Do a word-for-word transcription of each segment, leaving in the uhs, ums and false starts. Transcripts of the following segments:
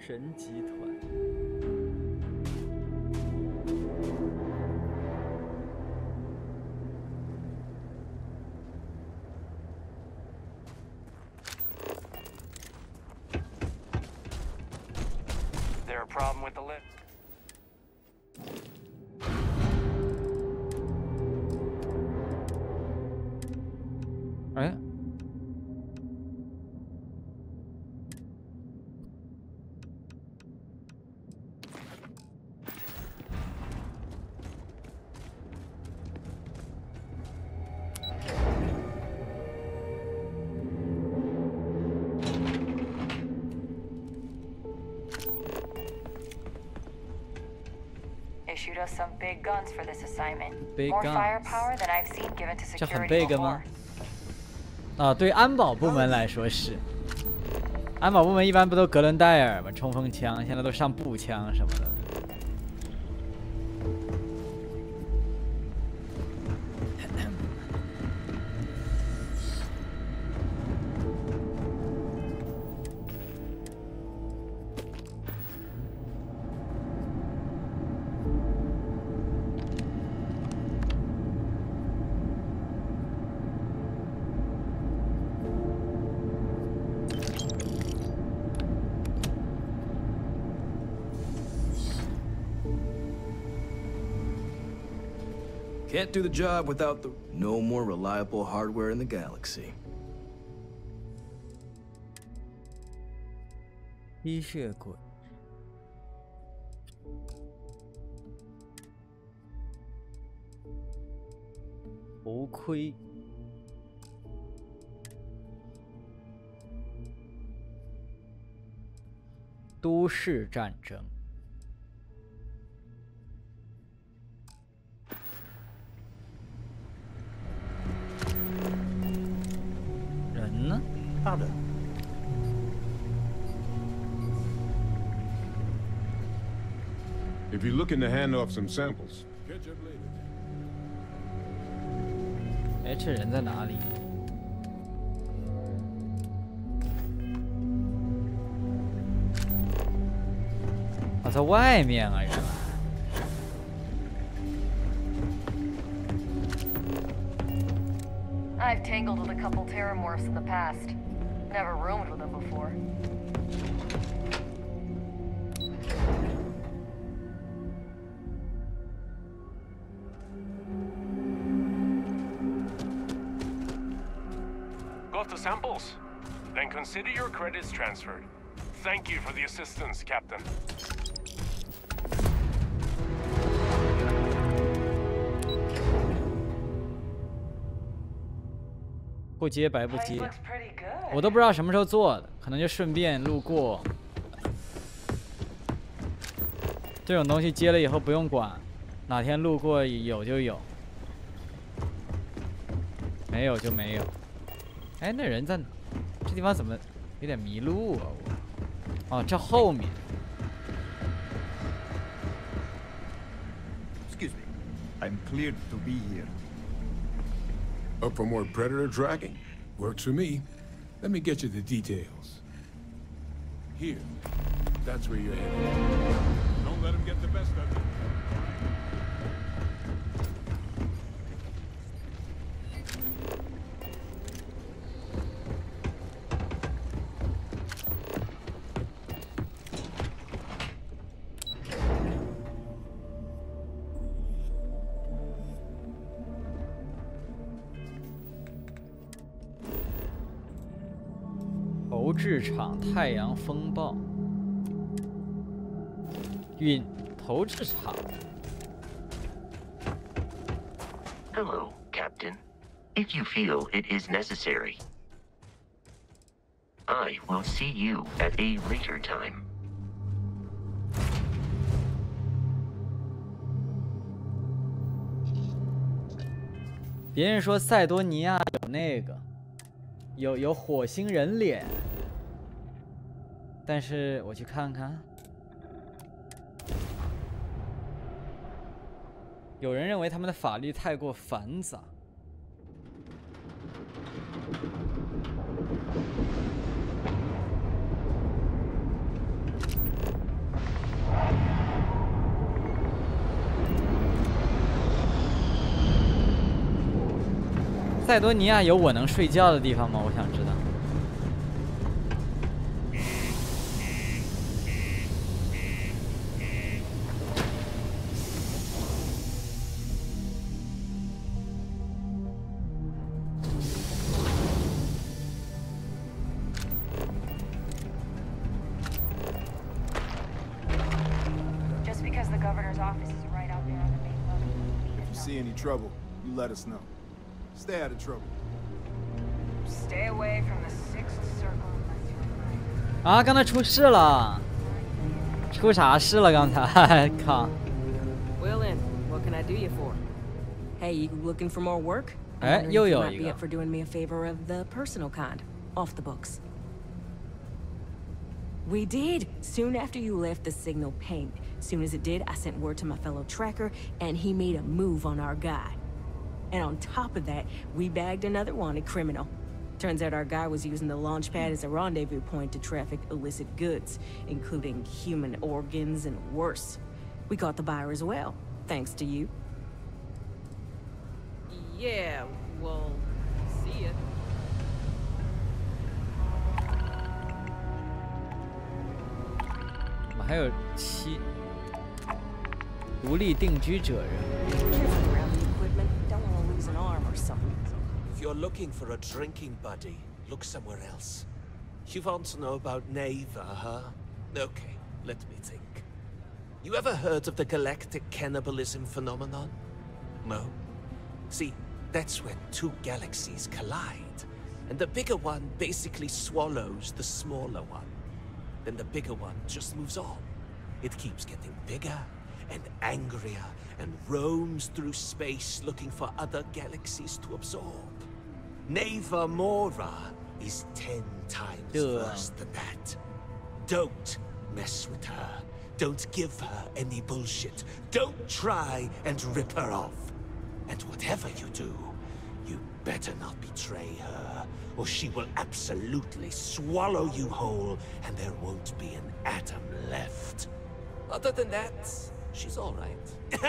神集团。 Problem with the lift. 哎， Issued us some big guns for this assignment. Big More guns. firepower than I've seen given to 这很 security big 吗？ before. 啊，对安保部门来说是。安保部门一般不都格伦戴尔吗？冲锋枪，现在都上步枪什么的。 Can't do the job without the no more reliable hardware in the galaxy. 吸血鬼，头盔，都市战争。 人呢？ 大人。 If you're looking to hand off some samples, catch up later. 哎，这人在哪里？啊，在外面啊，原来。 I've tangled with a couple Terramorphs in the past. Never roomed with them before. Got the samples? Then consider your credits transferred. Thank you for the assistance, Captain. 不接白不 Place 接， looks pretty good. 我都不知道什么时候做的，可能就顺便路过。这种东西接了以后不用管，哪天路过有就有，没有就没有。哎，那人在哪？这地方怎么有点迷路啊？我，哦，这后面。 Excuse me. I'm cleared to be here. Up for more predator tracking? Works for me. Let me get you the details. Here. That's where you're headed. Don't let him get the best of you. 投掷场太阳风暴，陨投掷场。 Hello, Captain. If you feel it is necessary, I will see you at a later time. 别人说塞多尼亚有那个，有有火星人脸，但是我去看看。有人认为他们的法律太过繁杂。 塞多尼亚有我能睡觉的地方吗？我想知道。 Just because the governor's office is right out there on the main level. If you see any trouble, you let us know. Stay out of trouble. Stay away from the sixth circle unless you're right. 啊，刚才出事了，出啥事了？刚才，靠！ Will in. What can I do you for? Hey, you looking for more work? I'm 哎， wondering 又 if you 有 might 一 be 个 up。for doing me a favor of the personal kind, off the books. We did. Soon after you left, the signal pinged. Soon as it did, I sent word to my fellow tracker, and he made a move on our guy. And on top of that, we bagged another wanted criminal. Turns out our guy was using the launch pad as a rendezvous point to traffic illicit goods, including human organs and worse. We caught the buyer as well, thanks to you. Yeah, well, see ya. 我们还有七独立定居者人。 Careful around the equipment. Don't want to lose an arm or something. If you're looking for a drinking buddy, look somewhere else. You want to know about Neva, huh? Okay, let me think. You ever heard of the galactic cannibalism phenomenon? No? See, that's when two galaxies collide, and the bigger one basically swallows the smaller one. Then the bigger one just moves on. It keeps getting bigger and angrier and roams through space looking for other galaxies to absorb. Neva Mora is ten times Duh. worse than that. Don't mess with her. Don't give her any bullshit. Don't try and rip her off. And whatever you do, you better not betray her, or she will absolutely swallow you whole, and there won't be an atom left. Other than that, she's all right.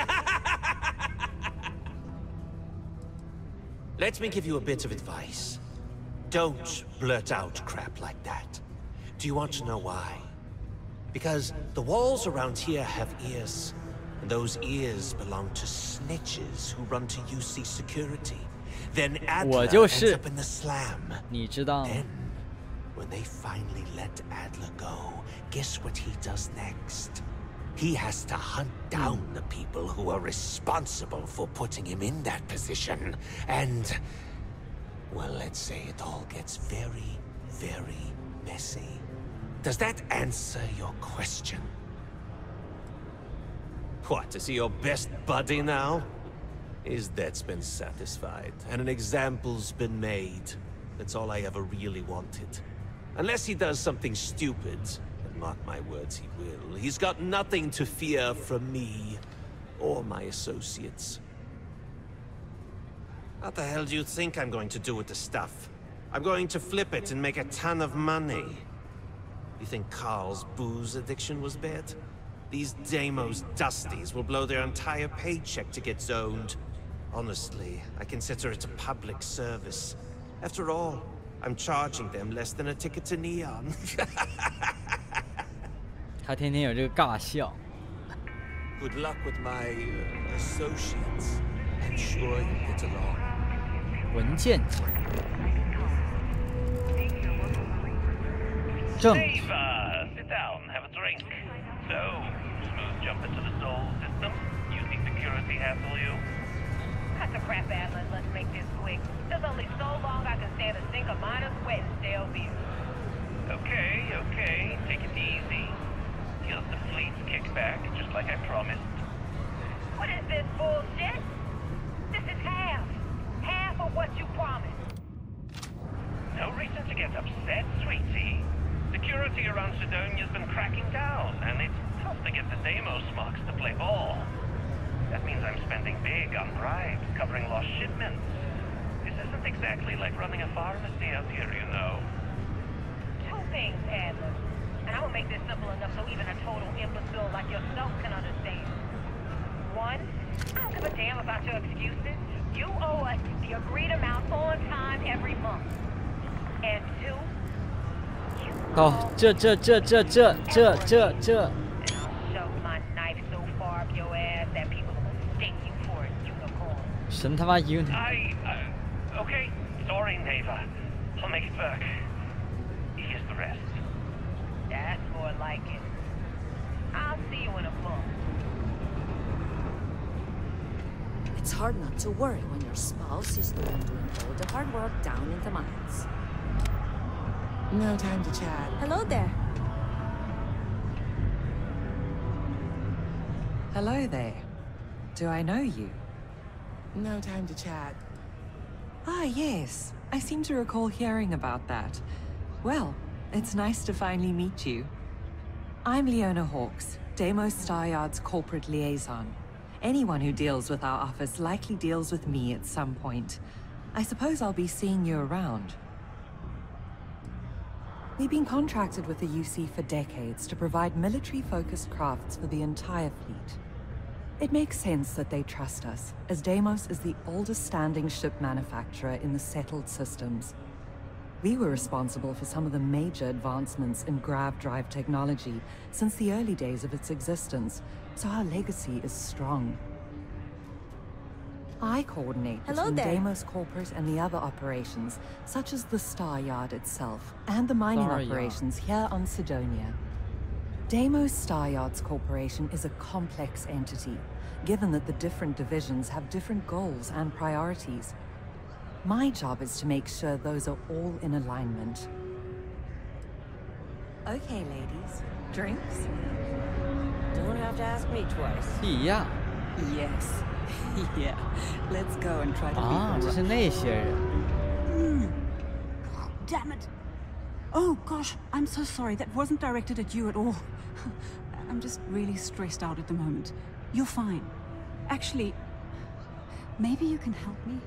Let me give you a bit of advice. Don't blurt out crap like that. Do you want to know why? Because the walls around here have ears, and those ears belong to snitches who run to U C security. Then Adler 我就 ends 是 up in the slam. 你知道吗？ Then, when they finally let Adler go, guess what he does next? He has to hunt down the people who are responsible for putting him in that position. And, well, let's say it all gets very, very messy. Does that answer your question? What, is he your best buddy now? His debt's been satisfied, and an example's been made. That's all I ever really wanted. Unless he does something stupid, and mark my words, he will. He's got nothing to fear from me, or my associates. What the hell do you think I'm going to do with the stuff? I'm going to flip it and make a ton of money. You think Carl's booze addiction was bad? These Deimos Dusties will blow their entire paycheck to get zoned. Honestly, I consider it a public service. After all, I'm charging them less than a ticket to Neon. 他天天有这个尬笑。 Good luck with my uh, associates. I'm sure you'll get along. 文件夹。证据。 Ava, sit down, have a drink. So, smooth jump into the soul system? Using security hassle you? Cut the crap, Atlas. Let's make this quick. There's only so long I can stand a sink of minus wet and stale beer. Okay, okay, take it easy. Here's the fleet kickback, just like I promised. What is this bullshit? This is half. Half of what you promised. No reason to get upset, sweetie. Security around Sidonia's been cracking down, and it's tough to get the Deimos marks to play ball. That means I'm spending big on bribes, covering lost shipments. This isn't exactly like running a pharmacy out here, you know. Two things, Atlas. And I'm gonna make this simple enough so even a total imbecile like yourself can understand. One, I don't give a damn about your excuses. You owe us the agreed amount on time every month. And two, 哦，这这这这这这这这。 and I'll shove my knife so far up your ass that people will mistake you for a unicorn. 神他妈 uni。 I, uh, okay. Sorry, Neva. I'll make it work. Here's the rest. That's more like it. I'll see you in a month. It's hard not to worry when your spouse is the one doing all the hard work down in the mines. No time to chat. Hello there. Hello there. Do I know you? No time to chat. Ah, yes. I seem to recall hearing about that. Well, it's nice to finally meet you. I'm Leona Hawks, Deimos Staryard's corporate liaison. Anyone who deals with our office likely deals with me at some point. I suppose I'll be seeing you around. We've been contracted with the U C for decades to provide military-focused crafts for the entire fleet. It makes sense that they trust us, as Deimos is the oldest standing ship manufacturer in the settled systems. We were responsible for some of the major advancements in grav drive technology since the early days of its existence, so our legacy is strong. I coordinate Hello between there. Deimos Corporate and the other operations, such as the Staryard itself, and the mining Staryard. operations here on Sidonia. Deimos Staryards Corporation is a complex entity, given that the different divisions have different goals and priorities. My job is to make sure those are all in alignment. Okay, ladies. Drinks? Don't have to ask me twice. 一样 Yes. Yeah. Let's go and try to 啊， beat 这 the 是那些人。 Damn it! Oh gosh, I'm so sorry. That wasn't directed at you at all. I'm just really stressed out at the moment. You're fine. Actually, maybe you can help me.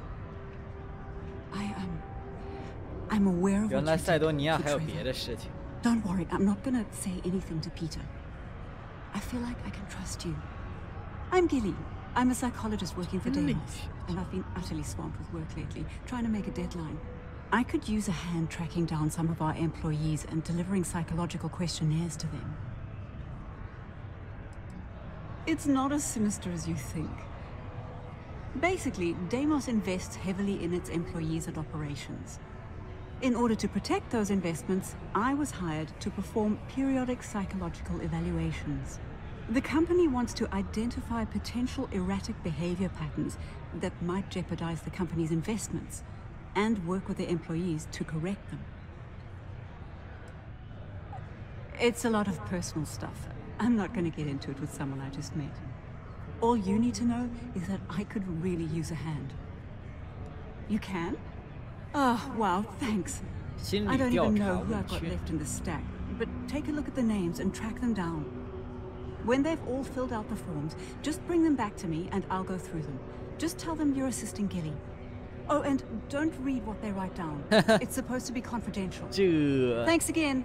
I um, I'm aware of 原 what 来 you 塞 did 多尼亚 to 还有 Trevor. 别的事情。 Don't worry, I'm not gonna say anything to Peter. I feel like I can trust you. I'm Gilly. I'm a psychologist working for Gilly. Deimos, and I've been utterly swamped with work lately, trying to make a deadline. I could use a hand tracking down some of our employees and delivering psychological questionnaires to them. It's not as sinister as you think. Basically, Deimos invests heavily in its employees and operations. In order to protect those investments, I was hired to perform periodic psychological evaluations. The company wants to identify potential erratic behavior patterns that might jeopardize the company's investments, and work with their employees to correct them. It's a lot of personal stuff. I'm not going to get into it with someone I just met. All you need to know is that I could really use a hand. You can? Oh, wow, thanks. 心 I 理 don't 调 even 查 know who 问 I've got 卷。 left in the stack, but take a look at the names and track them down. When they've all filled out the forms, just bring them back to me and I'll go through them. Just tell them you're assisting Gilly. Oh, and don't read what they write down. It's supposed to be confidential. 这 Thanks again.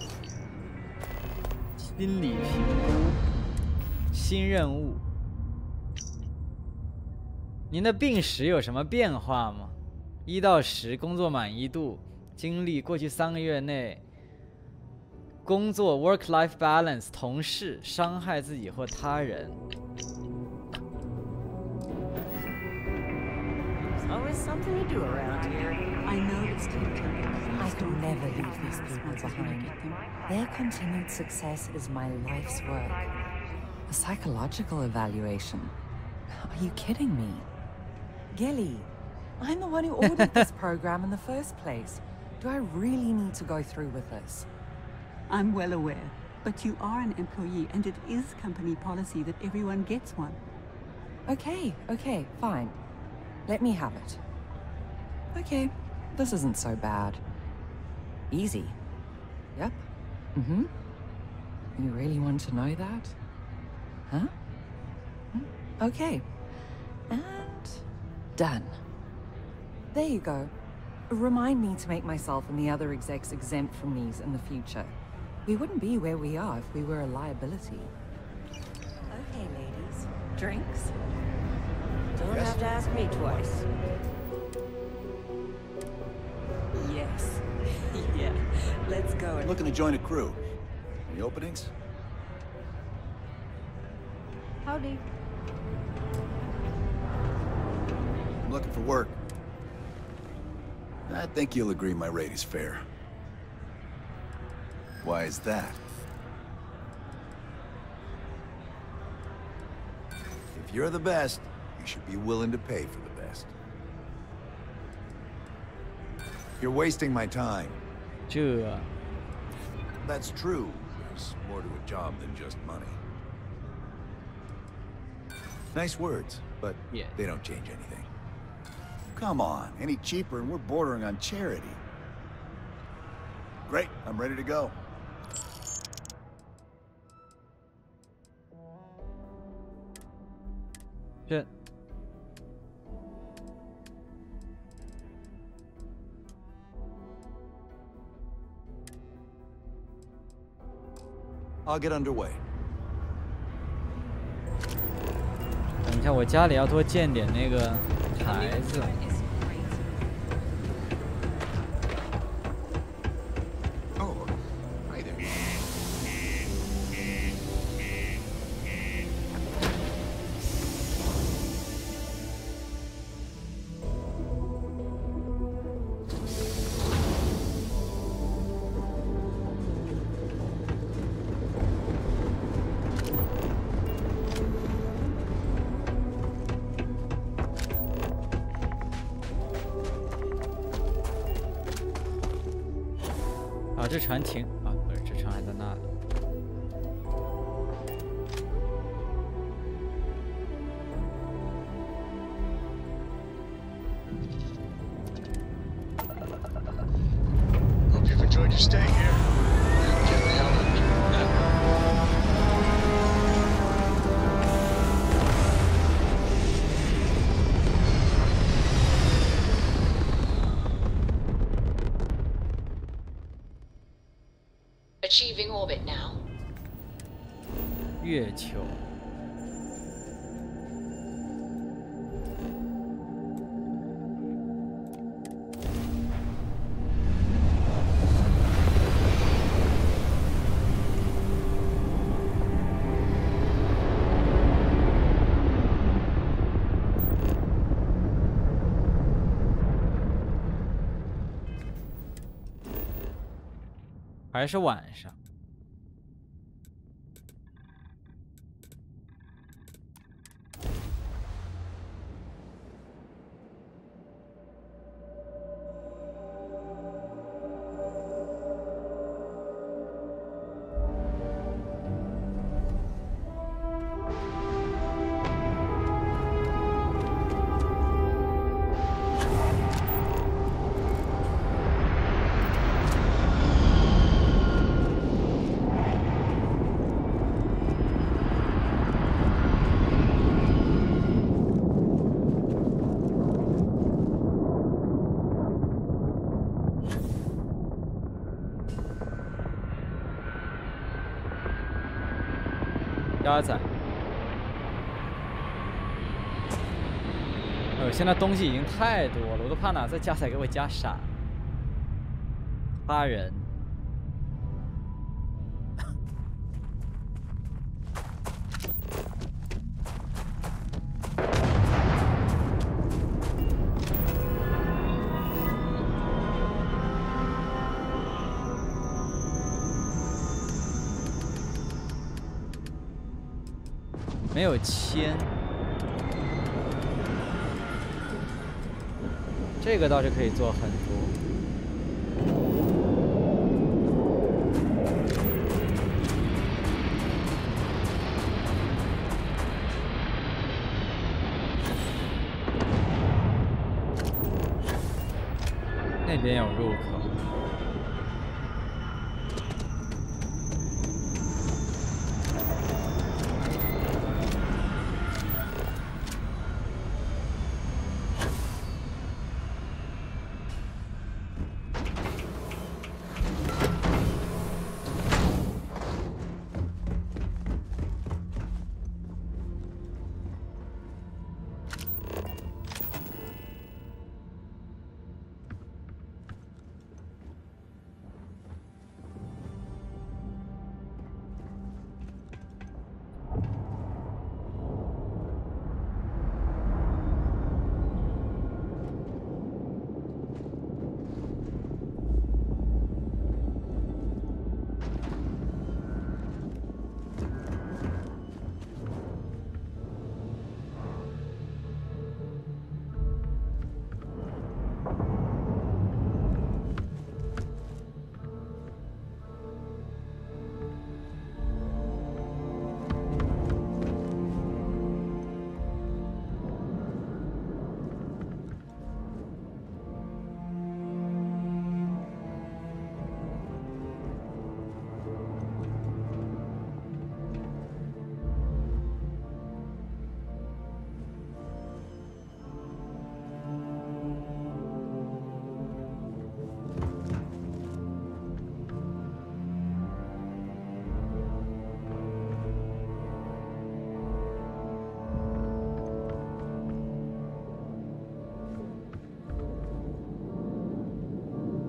心理评估，新任务。您的病史有什么变化吗？一到十，工作满意度，经历过去三个月内，工作 work-life balance， 同事伤害自己或他人。 There's always something to do around here. I know it's tempting. I can never leave these people behind. Their continued success is my life's work. A psychological evaluation? Are you kidding me? Gilly, I'm the one who ordered this program in the first place. Do I really need to go through with this? I'm well aware, but you are an employee and it is company policy that everyone gets one. Okay, okay, fine. Let me have it. Okay, this isn't so bad. Easy. Yep. Mm-hmm. You really want to know that? Huh? Hmm? Okay. And done. There you go. Remind me to make myself and the other execs exempt from these in the future. We wouldn't be where we are if we were a liability. Okay, ladies. Drinks? Don't Yes? have to ask me twice. Yes. Yeah. Let's go. I'm looking to join a crew. Any openings? Howdy. I'm looking for work. I think you'll agree my rate is fair. Why is that? If you're the best, you should be willing to pay for the best. You're wasting my time. 这 That's true. There's more to a job than just money. Nice words, but Yeah. they don't change anything. Come on, any cheaper and we're bordering on charity. Great, I'm ready to go. 这 I'll get underway. 等一下，我家里要多建点那个台子。 Oh, hi there. 啊，这船停啊，不是，这船还在那里。 Hope you've enjoyed your stay here. Get the hell out now. Achieving orbit now. 月球。还是晚上。 鸭仔，呃，现在东西已经太多了，我都怕哪次加载给我加傻。八人，没有签，这个倒是可以做很多。那边有入口。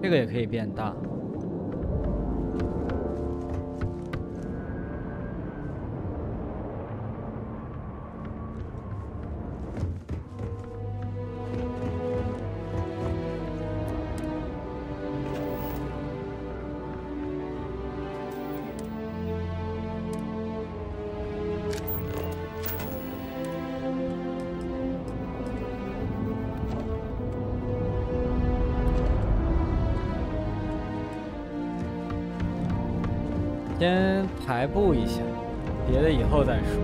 这个也可以变大。先排布一下，别的以后再说。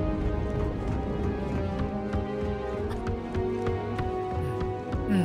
嗯。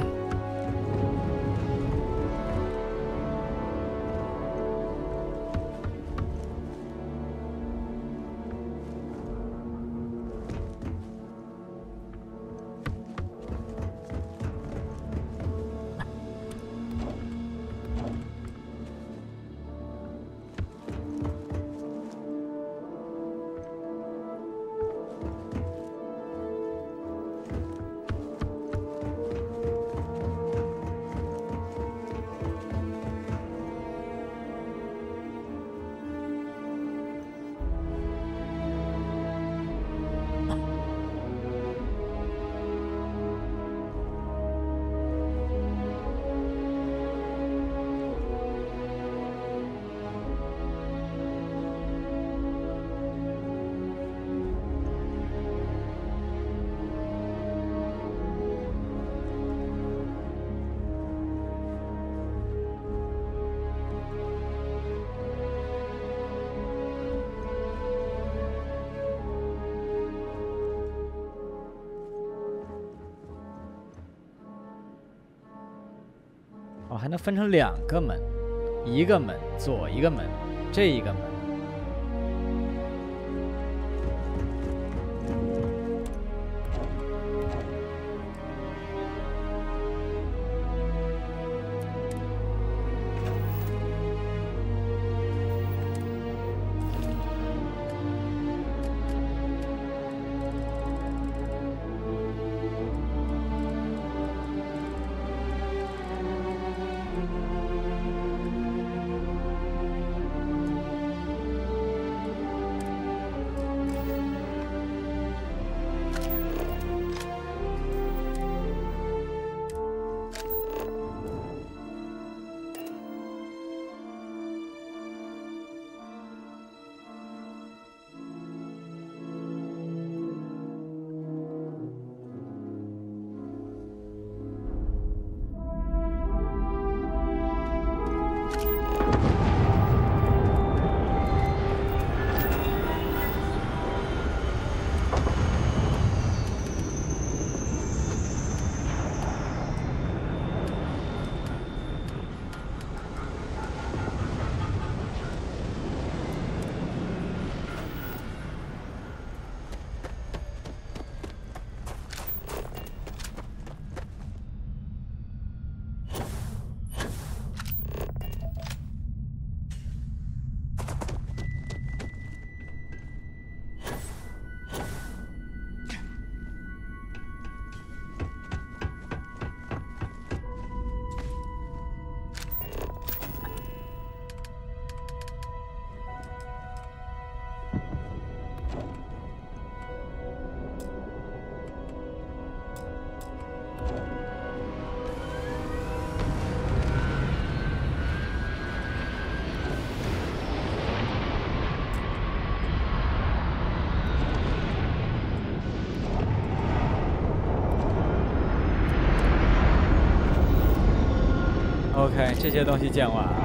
哦，还能分成两个门，一个门左一个门，这一个门。OK， 这些东西建完了，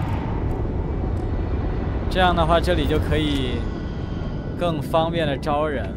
这样的话，这里就可以更方便的招人。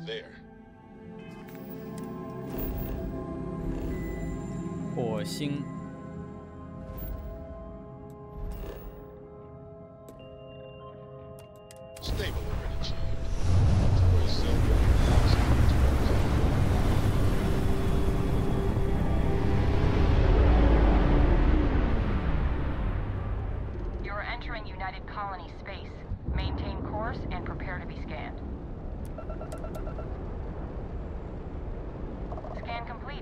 there. 火星。 Stable already achieved. Destroy cell You're entering United Colony space. Maintain course and prepare to be scanned. Scan complete.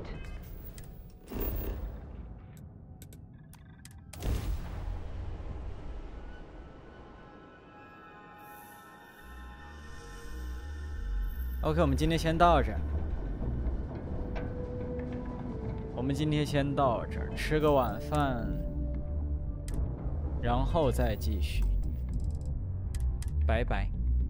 OK， 我们今天先到这儿。我们今天先到这儿，吃个晚饭，然后再继续。拜拜。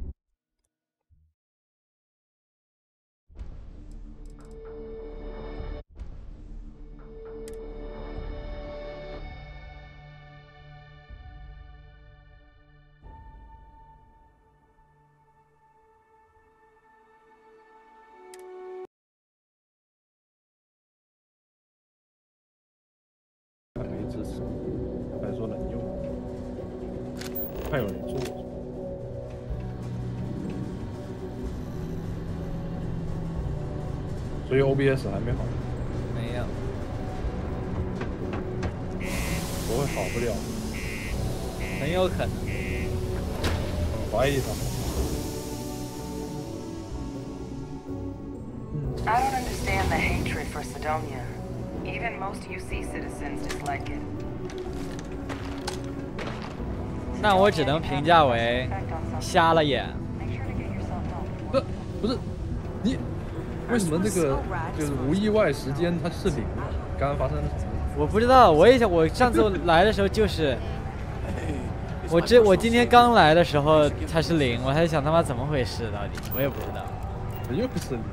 还没支持，还说能用，还有人做，所以 O B S 还没好。 没有， 不会好不了， 很有可能。 怀疑他们。 I don't understand the hatred for Cydonia. Even most U C citizens dislike it. 那我只能评价为瞎了眼。 不，不是，你为什么这个就是无意外时间它是零？刚刚发生了什么？ 我不知道，我也想，我上次来的时候就是，我这我今天刚来的时候它是零，我还想他妈怎么回事到底，我也不知道。 又不是零。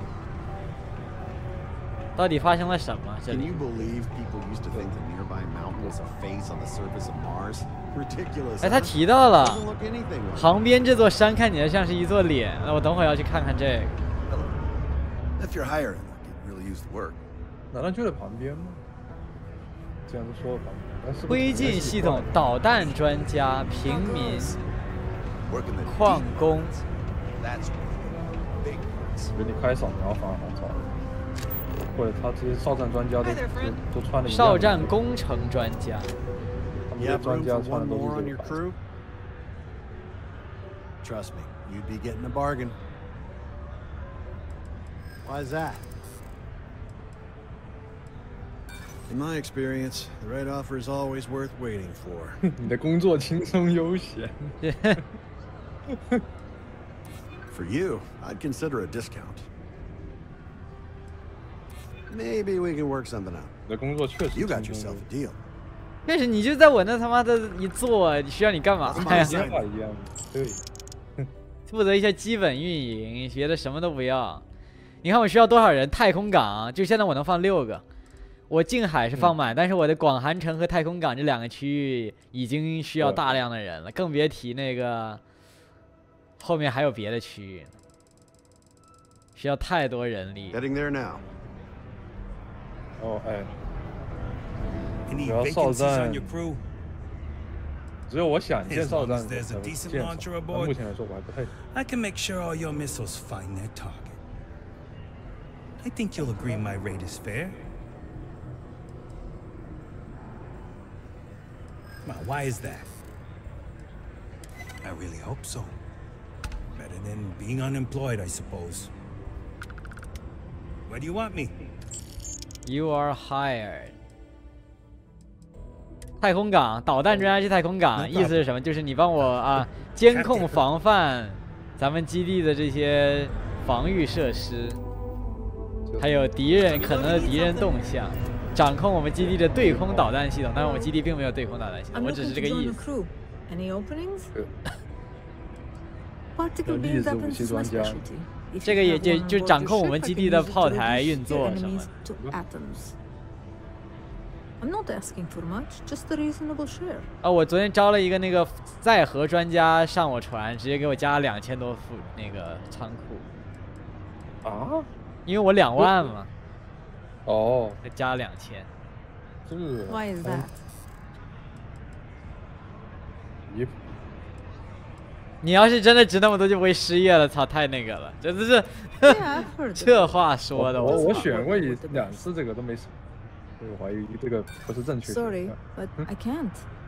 到底发生了什么？这里 Can you believe people used to think the nearby mountain was a face on the surface of Mars? Ridiculous. 哎，他提到了旁边这座山看起来像是一座脸，那我等会儿要去看看这个。 If you're hiring, you really use the work. 难道就在旁边吗？这样子说吧。 推进系统、导弹专家、平民、矿工。 我觉得你开扫描反而好找。 或者他这些哨站专家都都穿的一样。 哨站工程专家。 他们这些专家穿的都是这个。 Trust me, you'd be getting a bargain. Why's that? In my experience, the right offer is always worth waiting for. 你的工作轻松悠闲。 For you, I'd consider a discount. Maybe we can work something out. 你的工作确实 You got yourself a deal. 但是你就在我那他妈的一坐，需要你干嘛呀？ 想法一样，对。 负责一些基本运营，别的什么都不要。你看我需要多少人？太空港就现在我能放六个，我近海是放满，嗯、但是我的广寒城和太空港这两个区域已经需要大量的人了，更别提那个后面还有别的区域，需要太多人力。 Getting there now. 哦，哎，只要哨站，只有我想建哨站才能建上。但目前来说，我还不太。 I can make sure all your missiles find their target. I think you'll agree my rate is fair. Now, why is that? I really hope so. Better than being unemployed, I suppose. Where do you want me? You are hired. 太空港导弹专家去太空港，意思是什么？就是你帮我啊监控防范咱们基地的这些防御设施，还有敌人可能的敌人动向，掌控我们基地的对空导弹系统。但是我们基地并没有对空导弹系统，我只是这个意思。 粒子武器专家。 这个也就就掌控我们基地的炮台运作什么。 I'm not asking for much, just a reasonable share. 啊，我昨天招了一个那个载荷专家上我船，直接给我加了两千多副那个仓库。 啊？ 因为我两万嘛。 哦。 再加两千。 这。 Why is that？ 离谱。 你要是真的值那么多，就不会失业了。操，太那个了，真的是。这话说的， 我我选过一两次这个都没死，我怀疑这个不是正确的。 Sorry, but I can't.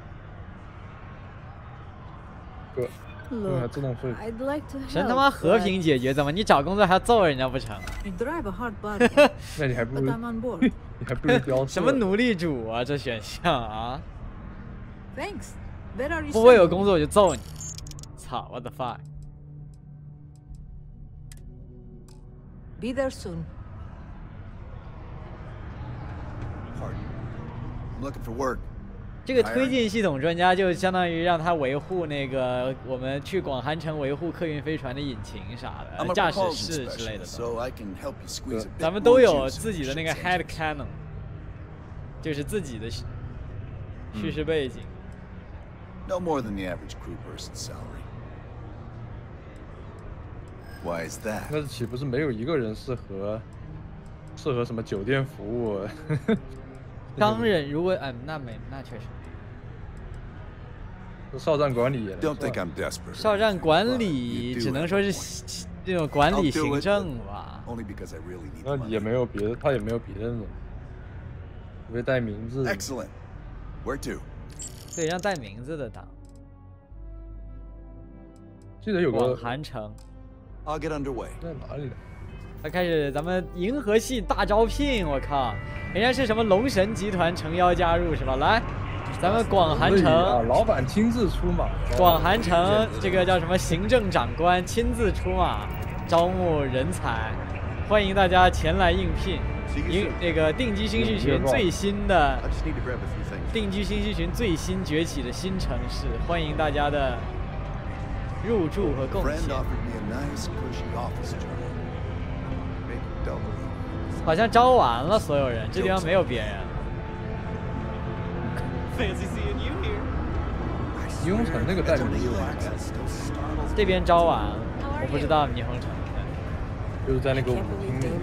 哥，嗯，自动睡。 I'd like to help. 神他妈和平解决，怎么你找工作还要揍人家不成？ You drive a hard bargain. 那你还不如 But I'm on board. 你还不如雕什么奴隶主啊？这选项啊 ！Thanks. Where are you? 不会有工作我就揍你！操 ，what the fuck！ Be there soon. I'm looking for work. 这个推进系统专家就相当于让他维护那个我们去广寒城维护客运飞船的引擎啥的，驾驶室之类的。咱们都有自己的那个 head canon， 就是自己的叙事背景。 No more than the average crew person's salary. Why is that? 那岂不是没有一个人适合适合什么酒店服务？ 商人如果嗯，那没那确实。 哨站管理。 Don't think I'm desperate. 哨站管理只能说是这种管理行政吧。 Only because I really need. 那也没有别的，他也没有别的人，除非带名字。 Excellent. Where to? 对，让带名字的当。 记得有个广寒城。 I'll get underway. 在哪里？ 他开始咱们银河系大招聘，我靠，人家是什么龙神集团诚邀加入是吧？来，咱们广寒城、 啊，老板亲自出马。 广寒城这个叫什么行政长官亲自出马招募人才，欢迎大家前来应聘。应那个定居新序群最新的定居新序群最新崛起的新城市，欢迎大家的入驻和贡献。好像招完了所有人，这地方没有别人。 霓虹城那个代理这边招完了，我不知道霓虹城。 就是在那个舞厅里。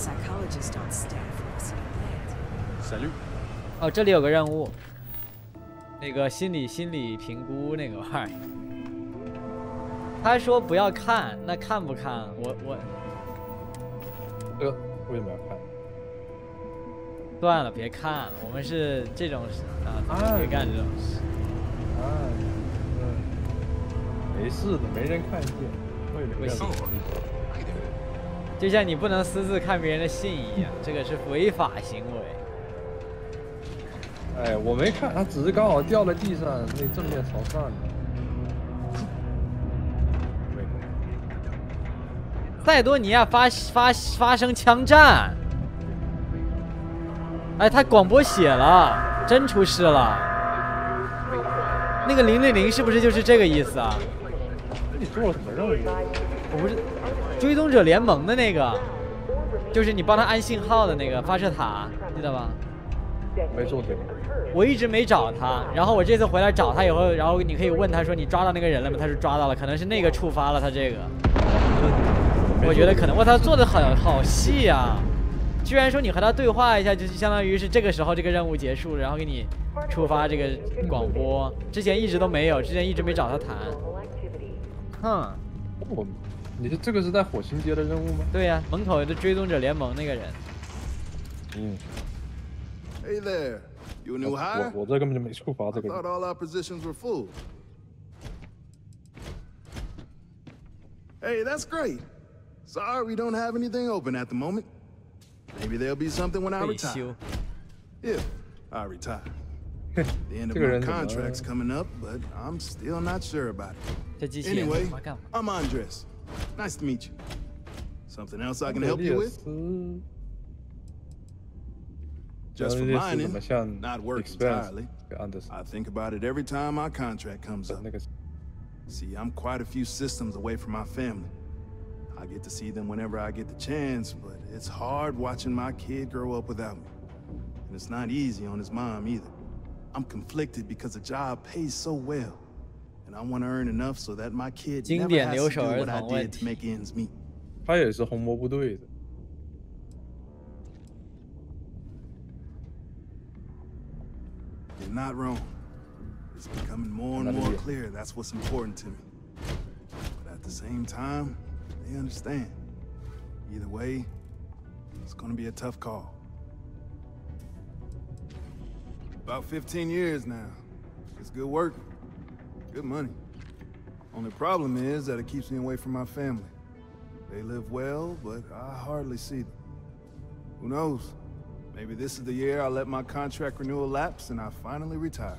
哦，这里有个任务，那个心理心理评估那个玩意儿。他说不要看，那看不看？我我。 呃，为什么要看？ 算了，别看了，我们是这种啊，别干这种事。 啊，嗯，没事的，没人看见，会留下痕迹。 就像你不能私自看别人的信一样，这个是违法行为。 哎，我没看，他只是刚好掉在地上，那正面朝上的。 塞多尼亚发发发生枪战，哎，他广播写了，真出事了。那个零零零是不是就是这个意思啊？ 你做了什么任务？ 我不是追踪者联盟的那个，就是你帮他安信号的那个发射塔，记得吧？ 没做这个。 我一直没找他，然后我这次回来找他以后，然后你可以问他说你抓到那个人了吗？他说抓到了，可能是那个触发了他这个。我觉得可能，我操，做的很好细啊！居然说你和他对话一下，就相当于是这个时候这个任务结束了，然后给你触发这个广播。之前一直都没有，之前一直没找他谈。哼， 我，你是这个是在火星街的任务吗？ 对呀、啊，门口的追踪者联盟那个人。 嗯。 Hey there, you a new hire? 我我这根本就没触发这个人。 I thought all our positions were full. Hey, that's great. Sorry we don't have anything open at the moment. Maybe there'll be something when I retire. If I retire. The end of my contract's coming up, but I'm still not sure about it. Anyway, I'm Andres. Nice to meet you. Something else I can help you with? Just for mining, not work entirely. I think about it every time my contract comes up. See, I'm quite a few systems away from my family. I get to see them whenever I get the chance, but it's hard watching my kid grow up without me. And it's not easy on his mom either. I'm conflicted because the job pays so well. And I want to earn enough so that my kid never has to do what I did to make ends meet. 他也是红魔部队的。 You're not wrong. It's becoming more and more clear that's what's important to me. But at the same time, they understand. Either way, it's gonna be a tough call. About fifteen years now. It's good work, good money. Only problem is that it keeps me away from my family. They live well, but I hardly see them. Who knows? Maybe this is the year I let my contract renewal lapse and I finally retire.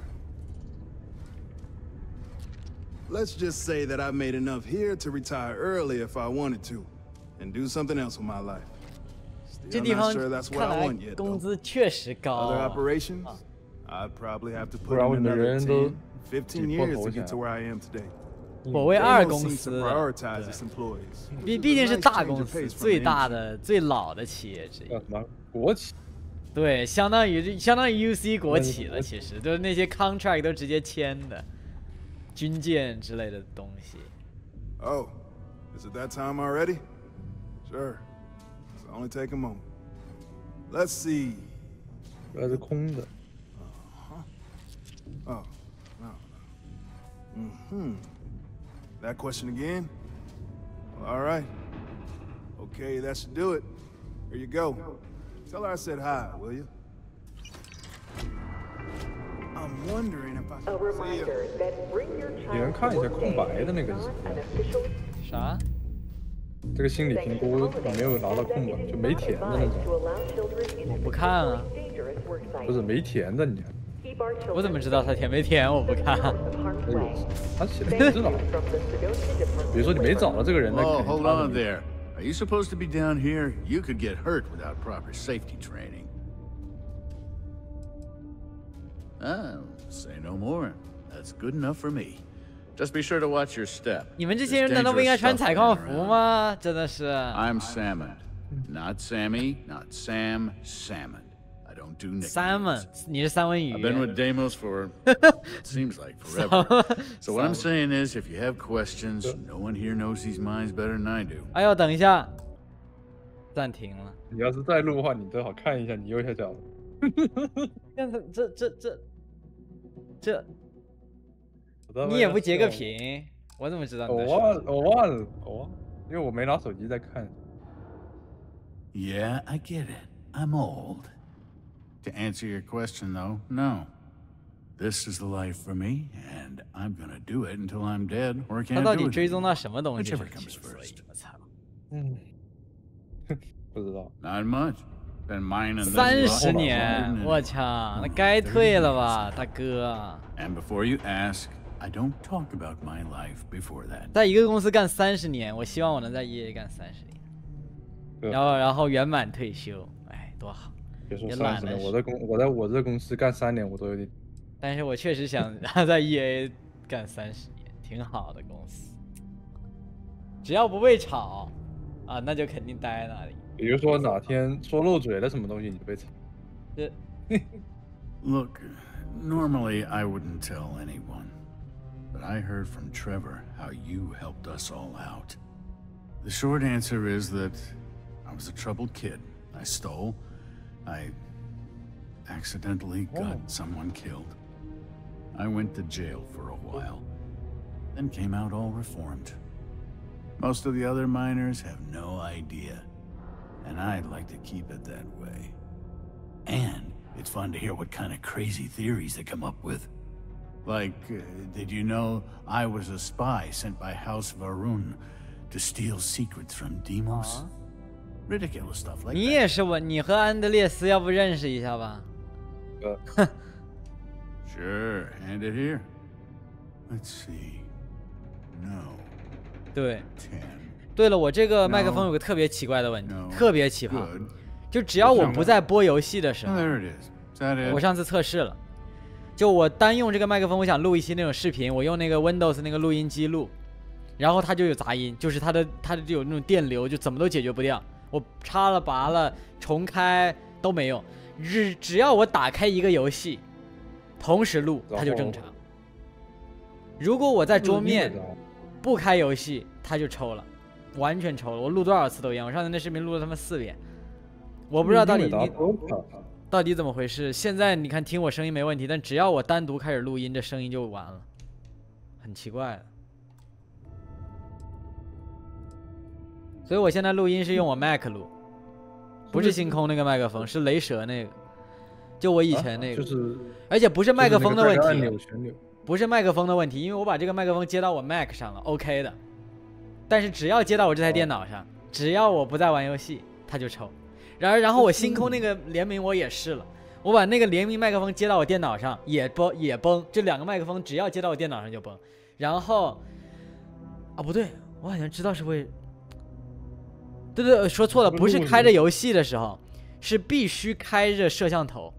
Let's just say that I've made enough here to retire early if I wanted to, and do something else with my life. Still not sure that's what I want yet, though. Other operations? I'd probably have to put in another ten, fifteen years to get to where I am today. 火卫二公司，毕毕竟是大公司，最大的、最老的企业之一。 什么国企？ 对，相当于相当于 U C 国企了，其实就是那些 contract 都直接签的，军舰之类的东西。 Oh, is it that time already? Sure. It's only take a moment. Let's see. 这是空的。 Oh, no. Mm-hmm. That question again? Well, all right. Okay, that should do it. Here you go. Tell her I said hi, will you? I'm wondering if I can see you. 你能看一下空白的那个是啥？ 这个心理评估我没有拿到空白，就没填的那种。 我不看啊。 不是没填的，你看。 我怎么知道他填没填？我不看。 他写的名字了。比如说你没找到这个人，那 Oh, hold on there. Are you supposed to be down here? You could get hurt without proper safety training. Oh, say no more. That's good enough for me. Just be sure to watch your step. 你们这些人难道不应该穿采矿服吗？真的是。 I'm Salmon, not Sammy, not Sam, Salmon. Don't do nicknames. Salmon, 你是三文鱼。 I've been with Deimos for it seems like forever. So what I'm saying is, if you have questions, no one here knows these mines better than I do. 哎呦，等一下，暂停了。 你要是再录的话，你最好看一下你右下角。 这这这这这，你也不截个屏，我怎么知道？ 我忘了，我忘了，我忘了，因为我没拿手机在看。 Yeah, I get it. I'm old. To answer your question, though, no. This is the life for me, and I'm gonna do it until I'm dead or can't do it. 他到底追踪到什么东西？ Whichever comes first. 我操！ 嗯，不知道。 Not much. Been mining this 三十年，我操，那该退了吧，大哥。 And before you ask, I don't talk about my life before that. 在一个公司干三十年，我希望我能在 E A 干三十年，然后然后圆满退休，哎，多好。 别说三十年，我在公我在我这公司干三年，我都有点。 但是我确实想在 E A 干三十年，挺好的公司。只要不被炒，啊，那就肯定待在那里。 比如说哪天说漏嘴了什么东西，你就被炒。 这。 Look, normally I wouldn't tell anyone, but I heard from Trevor how you helped us all out. The short answer is that I was a troubled kid. I stole. I accidentally got oh. someone killed. I went to jail for a while, then came out all reformed. Most of the other miners have no idea, and I'd like to keep it that way. And it's fun to hear what kind of crazy theories they come up with. Like, uh, did you know I was a spy sent by House Varun to steal secrets from Deimos? Uh-huh. Ridiculous stuff like that. 你也是我，你和安德烈斯要不认识一下吧？ Sure, hand it here. Let's see. No. 对。对了，我这个麦克风有个特别奇怪的问题， no. 特别奇葩。就只要我不在播游戏的时候， There it is. Is that it? 我上次测试了，就我单用这个麦克风，我想录一期那种视频，我用那个 Windows 那个录音机录，然后它就有杂音，就是它的它就有那种电流，就怎么都解决不掉。 我插了拔了重开都没用，只只要我打开一个游戏，同时录它就正常。如果我在桌面不开游戏，它就抽了。 完全抽了。我录多少次都一样，我上次那视频录了他妈四遍，我不知道到底你到底怎么回事。现在你看听我声音没问题，但只要我单独开始录音，这声音就完了，很奇怪的。所以我现在录音是用我 Mac 录，不是星空那个麦克风，是雷蛇那个，就我以前那个， 啊、就是， 而且不是麦克风的问题， 按钮旋钮不是麦克风的问题，因为我把这个麦克风接到我 Mac 上了 ，OK 的。但是只要接到我这台电脑上，只要我不在玩游戏，它就抽。然而，然后我星空那个联名我也试了，我把那个联名麦克风接到我电脑上也崩也崩，这两个麦克风只要接到我电脑上就崩。然后，啊不对，我好像知道是为。对对，说错了，不是开着游戏的时候，是必须开着摄像头。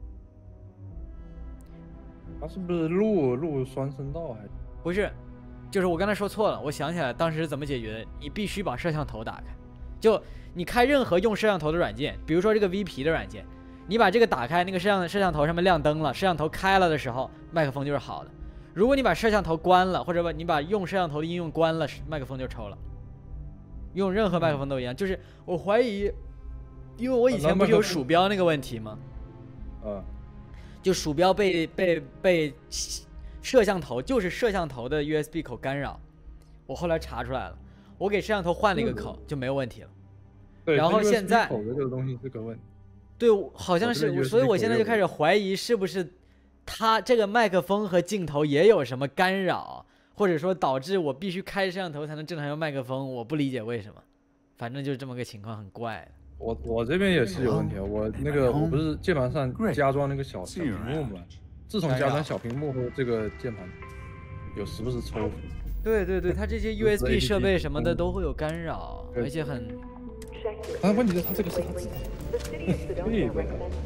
他是不是录录双声道还？ 不是，就是我刚才说错了，我想起来当时是怎么解决的。你必须把摄像头打开，就你开任何用摄像头的软件，比如说这个 V P 的软件，你把这个打开，那个摄像摄像头上面亮灯了，摄像头开了的时候，麦克风就是好的。如果你把摄像头关了，或者把你把用摄像头的应用关了，麦克风就抽了。用任何麦克风都一样，就是我怀疑，因为我以前不是有鼠标那个问题吗？ 嗯， 就鼠标被被被摄像头，就是摄像头的 U S B 口干扰，我后来查出来了，我给摄像头换了一个口就没有问题了。 对， 然后现在口的这个东西是个问题。 对，好像是，所以我现在就开始怀疑是不是它这个麦克风和镜头也有什么干扰。或者说导致我必须开摄像头才能正常用麦克风，我不理解为什么，反正就是这么个情况，很怪。 我我这边也是有问题，我那个我不是键盘上加装那个小小屏幕嘛，自从加装小屏幕后，这个键盘有时不时抽。 对对对，它这些 U S B 设备什么的都会有干扰，而且很。 但问题是它这个是它自己，这个没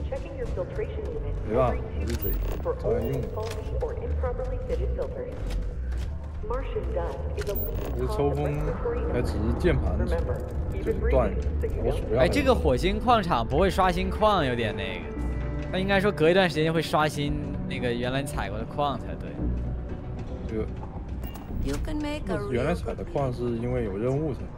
办法，我就得照样用。这抽风还只是键盘就是断，我鼠标。 哎，这个火星矿场不会刷新矿，有点那个。那应该说隔一段时间会刷新那个原来采过的矿才对。 这个。原来采的矿是因为有任务才。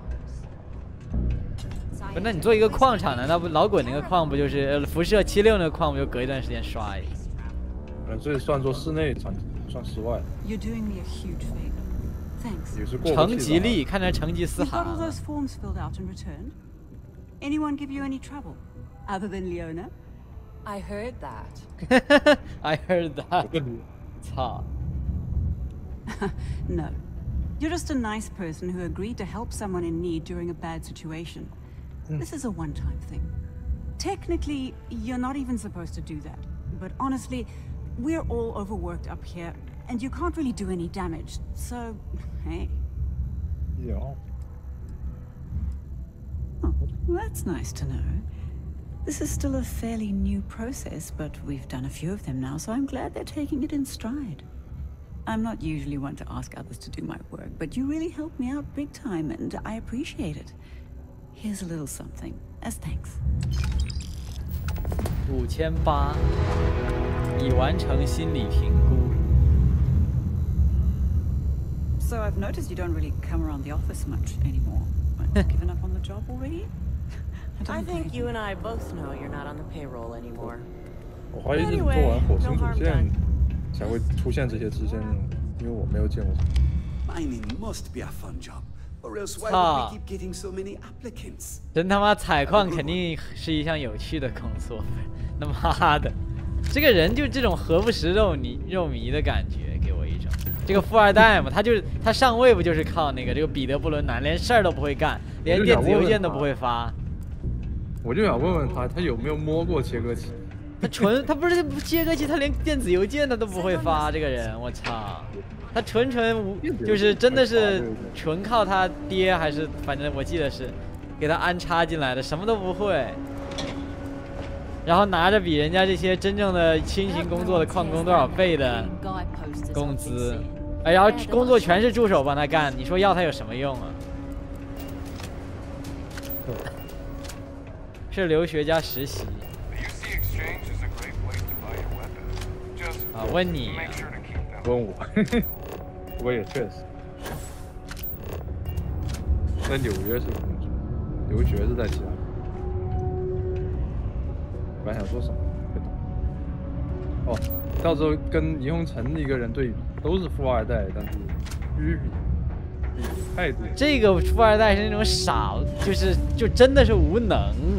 不，那你做一个矿场，难道不老滚那个矿不就是呃辐射七六那个矿不就隔一段时间刷一次？ 嗯，这算作室内算算室外。 成吉利，看来成吉思汗。 Anyone give you any trouble, other than Leona? I heard that. I heard that. 操。 No. You're just a nice person who agreed to help someone in need during a bad situation. This is a one-time thing. Technically, you're not even supposed to do that. But honestly, we're all overworked up here, and you can't really do any damage. So, hey. Yeah. Oh, that's nice to know. This is still a fairly new process, but we've done a few of them now, so I'm glad they're taking it in stride. I'm not usually one to ask others to do my work, but you really helped me out big time, and I appreciate it. Here's a little something, as thanks. 五千八，已完成心理评估。 So I've noticed you don't really come around the office much anymore. Given up on the job already? I, I think you and I both know you're not on the payroll anymore. 我怀疑是做完火星主线才会出现这些支线任务，因为我没有见过。 Mining must be a fun job, or else why would we keep getting so many applicants? 真他妈采矿肯定是一项有趣的工作，他妈的，这个人就这种何不食肉糜肉糜的感觉，给我一种。这个富二代嘛，他就是他上位不就是靠那个这个彼得布伦南，连事儿都不会干，连电子邮件都不会发。 我就想问问他，他有没有摸过切割器？ 他纯他不是切割器，他连电子邮件他都不会发。这个人，我操，他纯纯无就是真的是纯靠他爹还是反正我记得是给他安插进来的，什么都不会。然后拿着比人家这些真正的辛勤工作的矿工多少倍的工资，哎，然后工作全是助手帮他干，你说要他有什么用啊？是留学加实习。啊，问你、啊， 问我，我也确实。 在纽约是工作，留学是在其他。本来想说什么？哦，到时候跟霓虹城一个人对比，都是富二代，但是区别态度。 这个富二代是那种傻，就是就真的是无能。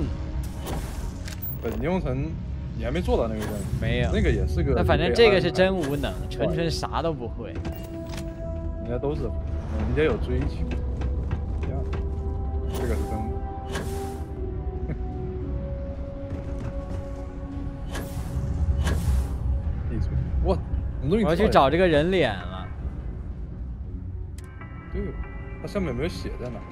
呃，霓虹城你还没做到那个任务， 没有， 那个也是个。 那反正这个是真无能，纯纯啥都不会。 人家都是，人家有追求。一样，这个是跟。哇，我要去找这个人脸了。 对，它上面没有写在哪。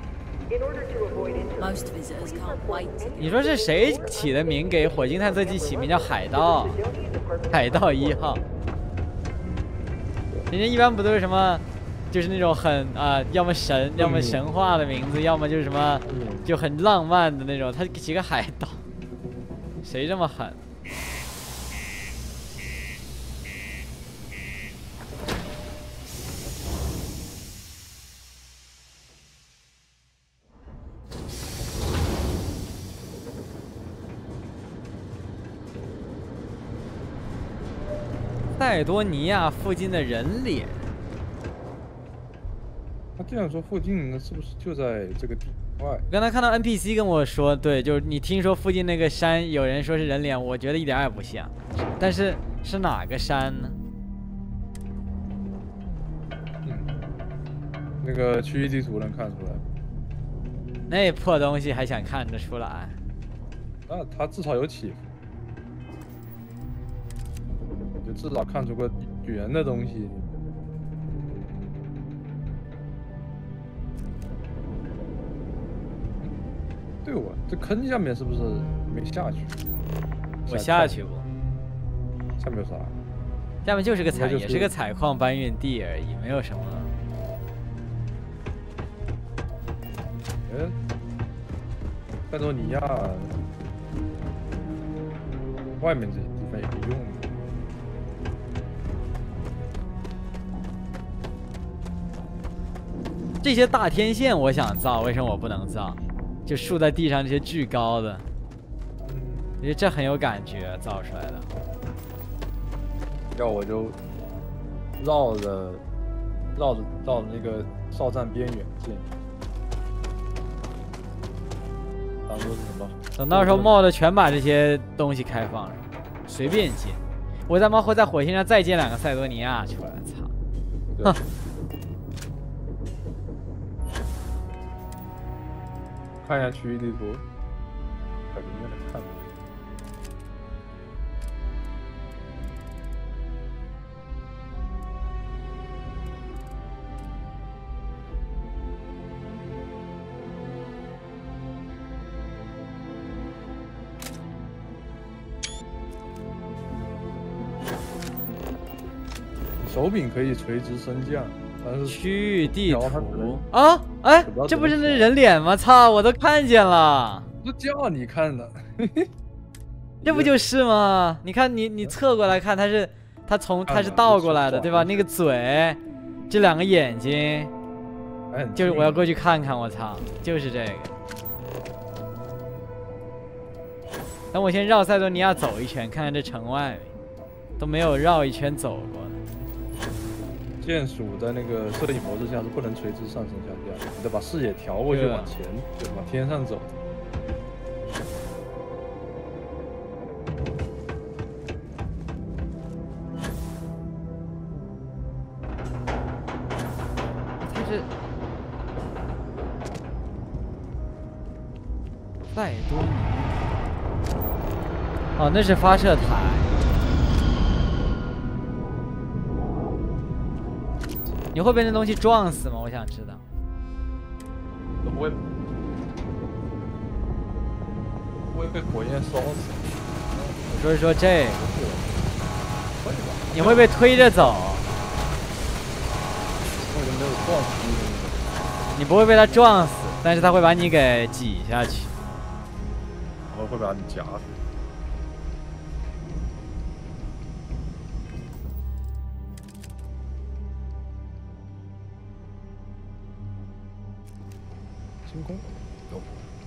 你说是谁起的名给火星探测器起名叫海盗？海盗一号。人家一般不都是什么，就是那种很啊、呃，要么神，要么神话的名字，要么就是什么就很浪漫的那种。他起个海盗，谁这么狠？塞多尼亚附近的人脸， 他这样说附近，那是不是就在这个地外？ 刚才看到 N P C 跟我说，对，就是你听说附近那个山有人说是人脸，我觉得一点也不像。但是是哪个山呢？ 嗯，那个区域地图能看出来。 那破东西还想看得出来？ 那他至少有起伏。至少看出个圆的东西。对我这坑下面是不是没下去？ 我下去过。 下面有啥？ 下面就是个采，也是个采矿搬运地而已，没有什么。 哎，塞多尼亚外面这些地方也可以用。 这些大天线我想造，为什么我不能造？就竖在地上这些巨高的，我觉得这很有感觉，造出来的。 要我就绕着绕着绕着那个哨站边缘建，当做是什么？ 等到时候 mod 全把这些东西开放了，随便建。我他妈会在火星上再建两个塞多尼亚出来，操！哼。 看一下区域地图，感觉有点看。手柄可以垂直升降。 区域地图啊，哎，这不是那人脸吗？操，我都看见了， 都叫你看的， 这不就是吗？你看你你侧过来看，它是它从它是倒过来的，对吧？那个嘴，这两个眼睛，就是我要过去看看，我操，就是这个。等我先绕塞多尼亚走一圈，看看这城外面都没有绕一圈走过。 键鼠在那个摄影模式下是不能垂直上升下降，你得把视野调过去往前，对，往天上走。 它是塞多尼亚，哦，那是发射台。你会被那东西撞死吗？我想知道。 都不会，不会被火焰烧死。 我说是说这个，你会被推着走。 我就没有撞死。 你不会被它撞死，但是它会把你给挤下去。 我会把你夹死。 升空有。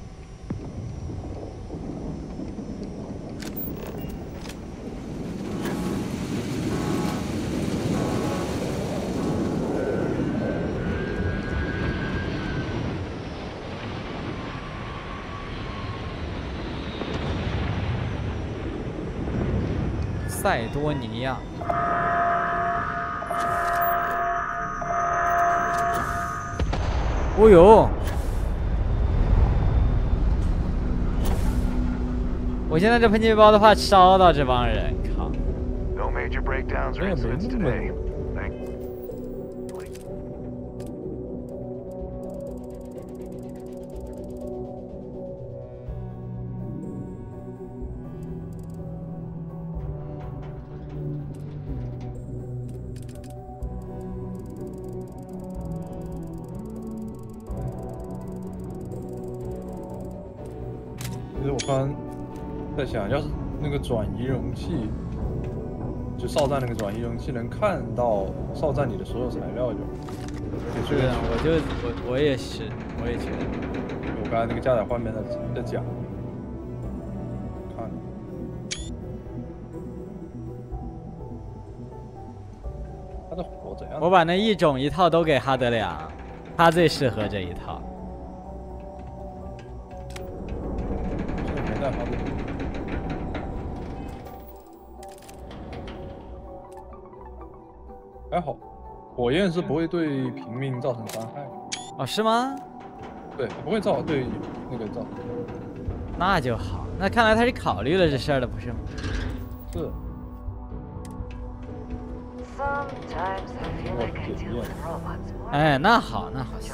塞多尼亚。哦呦！我现在这喷气包的话，烧到这帮人，靠！ No major breakdowns or incidents today. Thank. 其实我刚刚在想，要是那个转移容器，就哨站那个转移容器能看到哨站里的所有材料就，就对啊，我就我我也是，我也觉得。 我刚才那个加载画面在在讲，看，他的火怎样？ 我把那一种一套都给哈德良，他最适合这一套。 还好，火焰是不会对平民造成伤害。 哦，是吗？ 对，不会造对那个造。 那就好，那看来他是考虑了这事儿的，不是吗？ 是。 哎，那好，那好。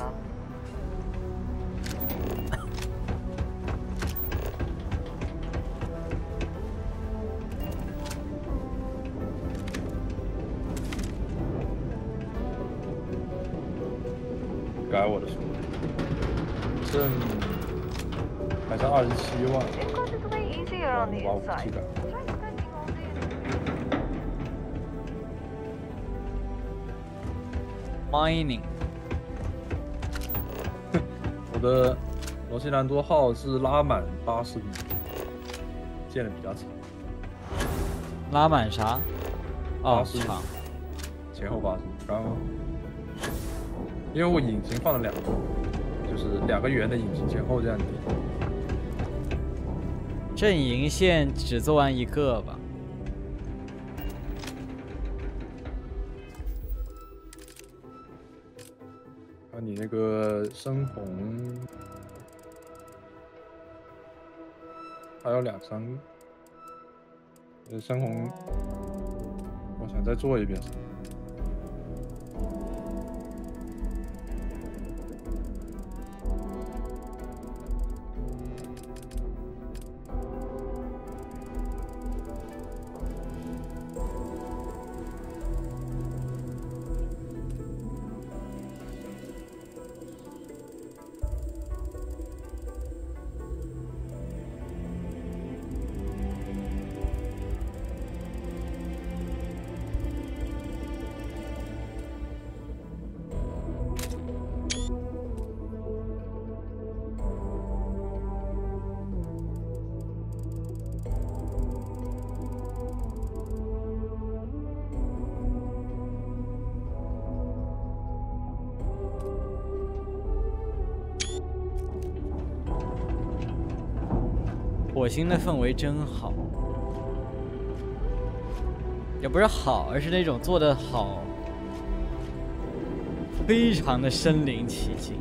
改我的数，剩还剩二十七万，我把武器改。 Mining， 我的罗西兰多号是拉满八十米，建的比较长。 拉满啥？哦，长， 前后八十米，然后。 因为我引擎放了两个，就是两个圆的引擎前后这样子。 阵营线只做完一个吧。 啊，你那个深红还有两三个，呃，深红，我想再做一遍。 火星的氛围真好，也不是好，而是那种做得好，非常的身临其境。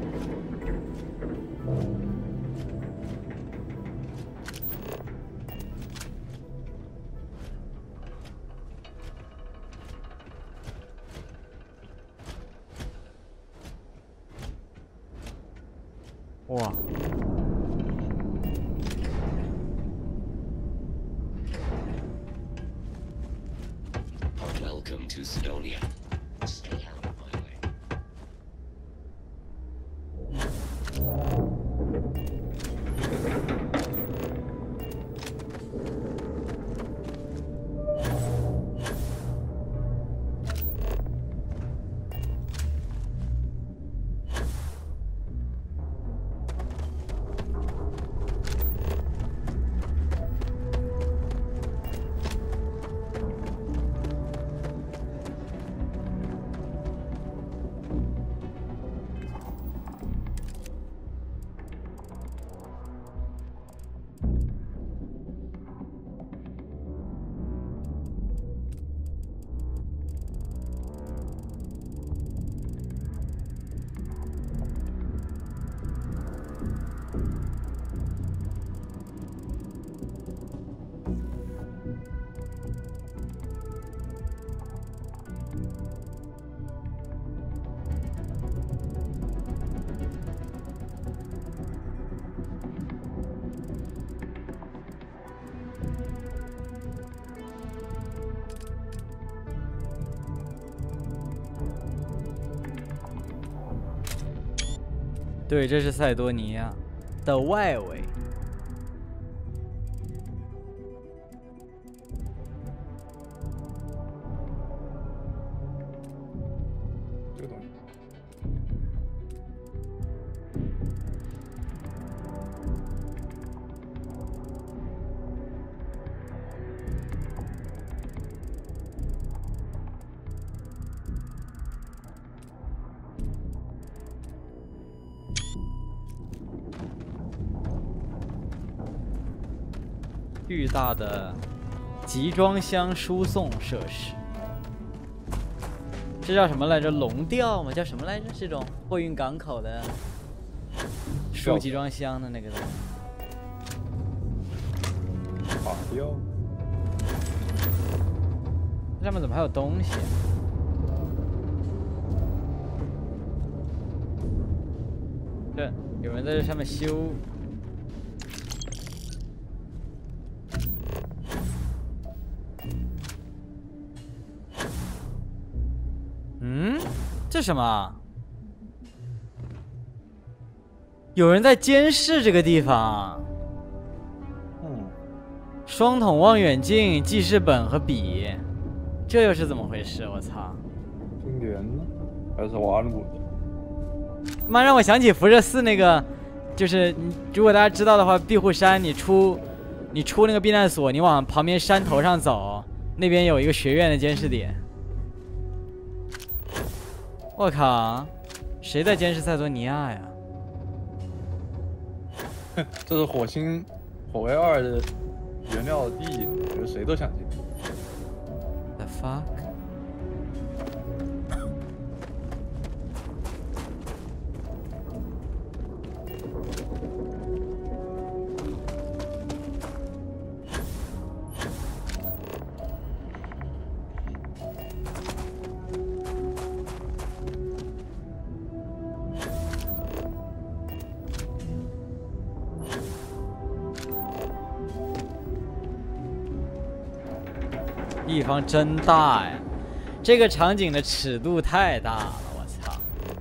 哇！ Welcome to Sidonia. Stay out of my way. 我对，这是塞多尼亚的外围。 这个东西。 巨大的集装箱输送设施，这叫什么来着？龙吊吗？叫什么来着？这种货运港口的输集装箱的那个东西。 塔吊。 这上面怎么还有东西啊？这有人在这上面修。嗯，这什么？有人在监视这个地方。 嗯， 双筒望远镜、记事本和笔，这又是怎么回事？我操！ 经典呢？还是瓦鲁？ 妈，让我想起辐射四那个，就是如果大家知道的话，庇护山你出你出那个避难所，你往旁边山头上走，那边有一个学院的监视点。我靠，谁在监视塞多尼亚呀？ 这是火星火卫二的原料地，我觉得谁都想进。 The fuck？ 地方真大呀！这个场景的尺度太大了，我操！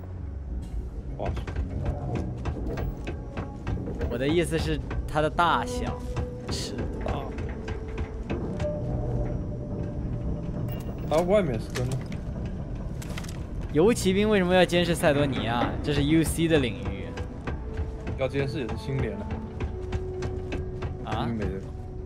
我的意思是它的大小，尺度。 它外面是真的。 游骑兵为什么要监视塞多尼亚？这是 U C 的领域。 要监视也是星联的。 啊？ 没的。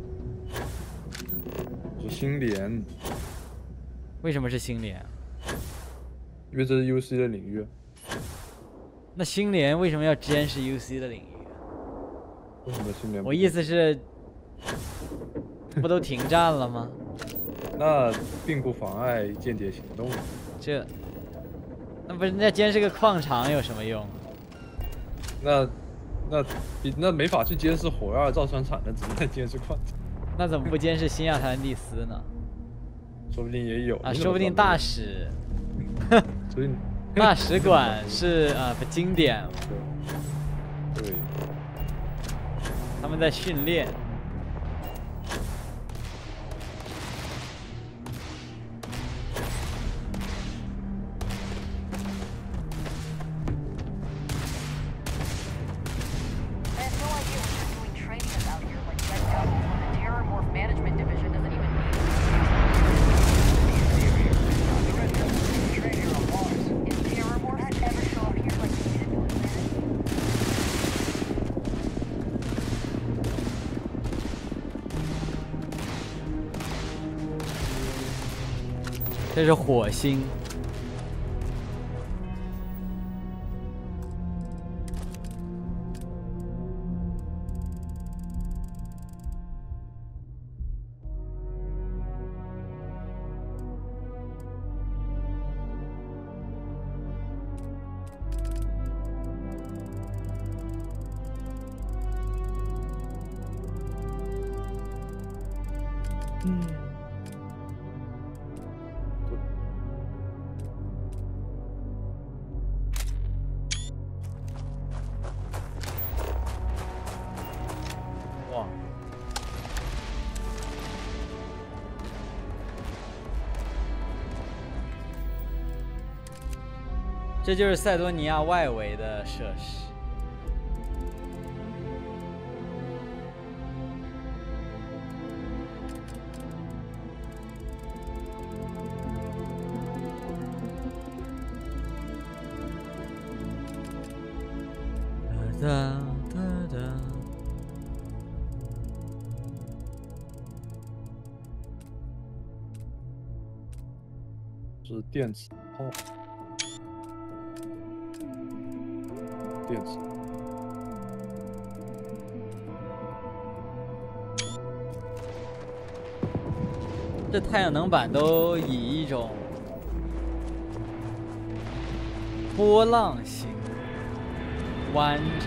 星联， 为什么是星联？ 因为这是 U C 的领域。 那星联为什么要监视 U C 的领域？ 为什么星联？ 我意思是，不都停战了吗？ 那并不妨碍间谍行动。 这，那不是那监视个矿场有什么用？ 那，那比那没法去监视火二造船厂的，只能在监视矿场。 那怎么不监视新亚特兰蒂斯呢？ 说不定也有啊，说不定大使， 所以大使馆是啊不经典， 对， 他们在训练。这是火星。嗯。这就是塞多尼亚外围的设施。 哒哒哒。 是电子炮，电子。 这太阳能板都以一种波浪形弯着。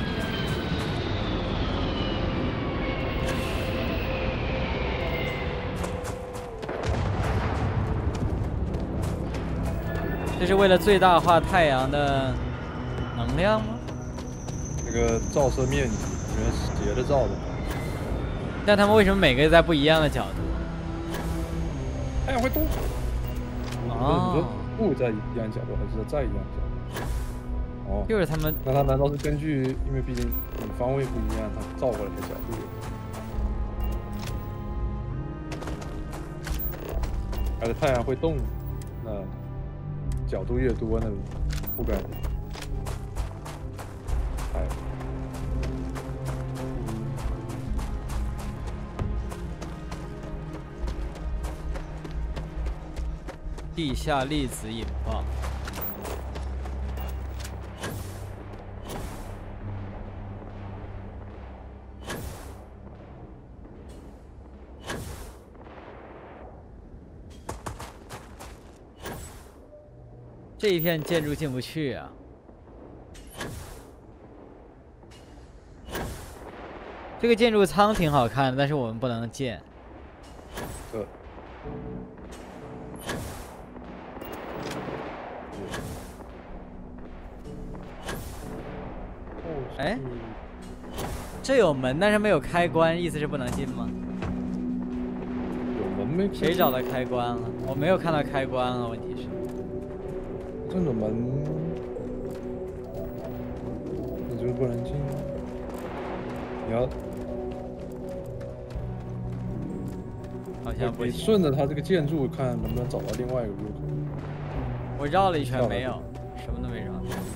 这是为了最大化太阳的能量吗？ 这个照射面积原是斜着照的， 但他们为什么每个在不一样的角度？ 太阳会动。 哦， 你说不在一样角度，还是在一样角度？哦， 就是他们。 那他难道是根据，因为毕竟你方位不一样，它照过来的角度？而且太阳会动，那角度越多，那覆盖的。哎。 地下粒子引爆。这一片建筑进不去啊！这个建筑舱挺好看的，但是我们不能建。 呃。 哎，这有门，但是没有开关，意思是不能进吗？ 有门没？ 谁找到开关了？我没有看到开关啊，问题是。 这种门，你就不能进。你要， 好像不行。 你顺着它这个建筑看能不能找到另外一个入口。 我绕了一圈没有，什么都没绕。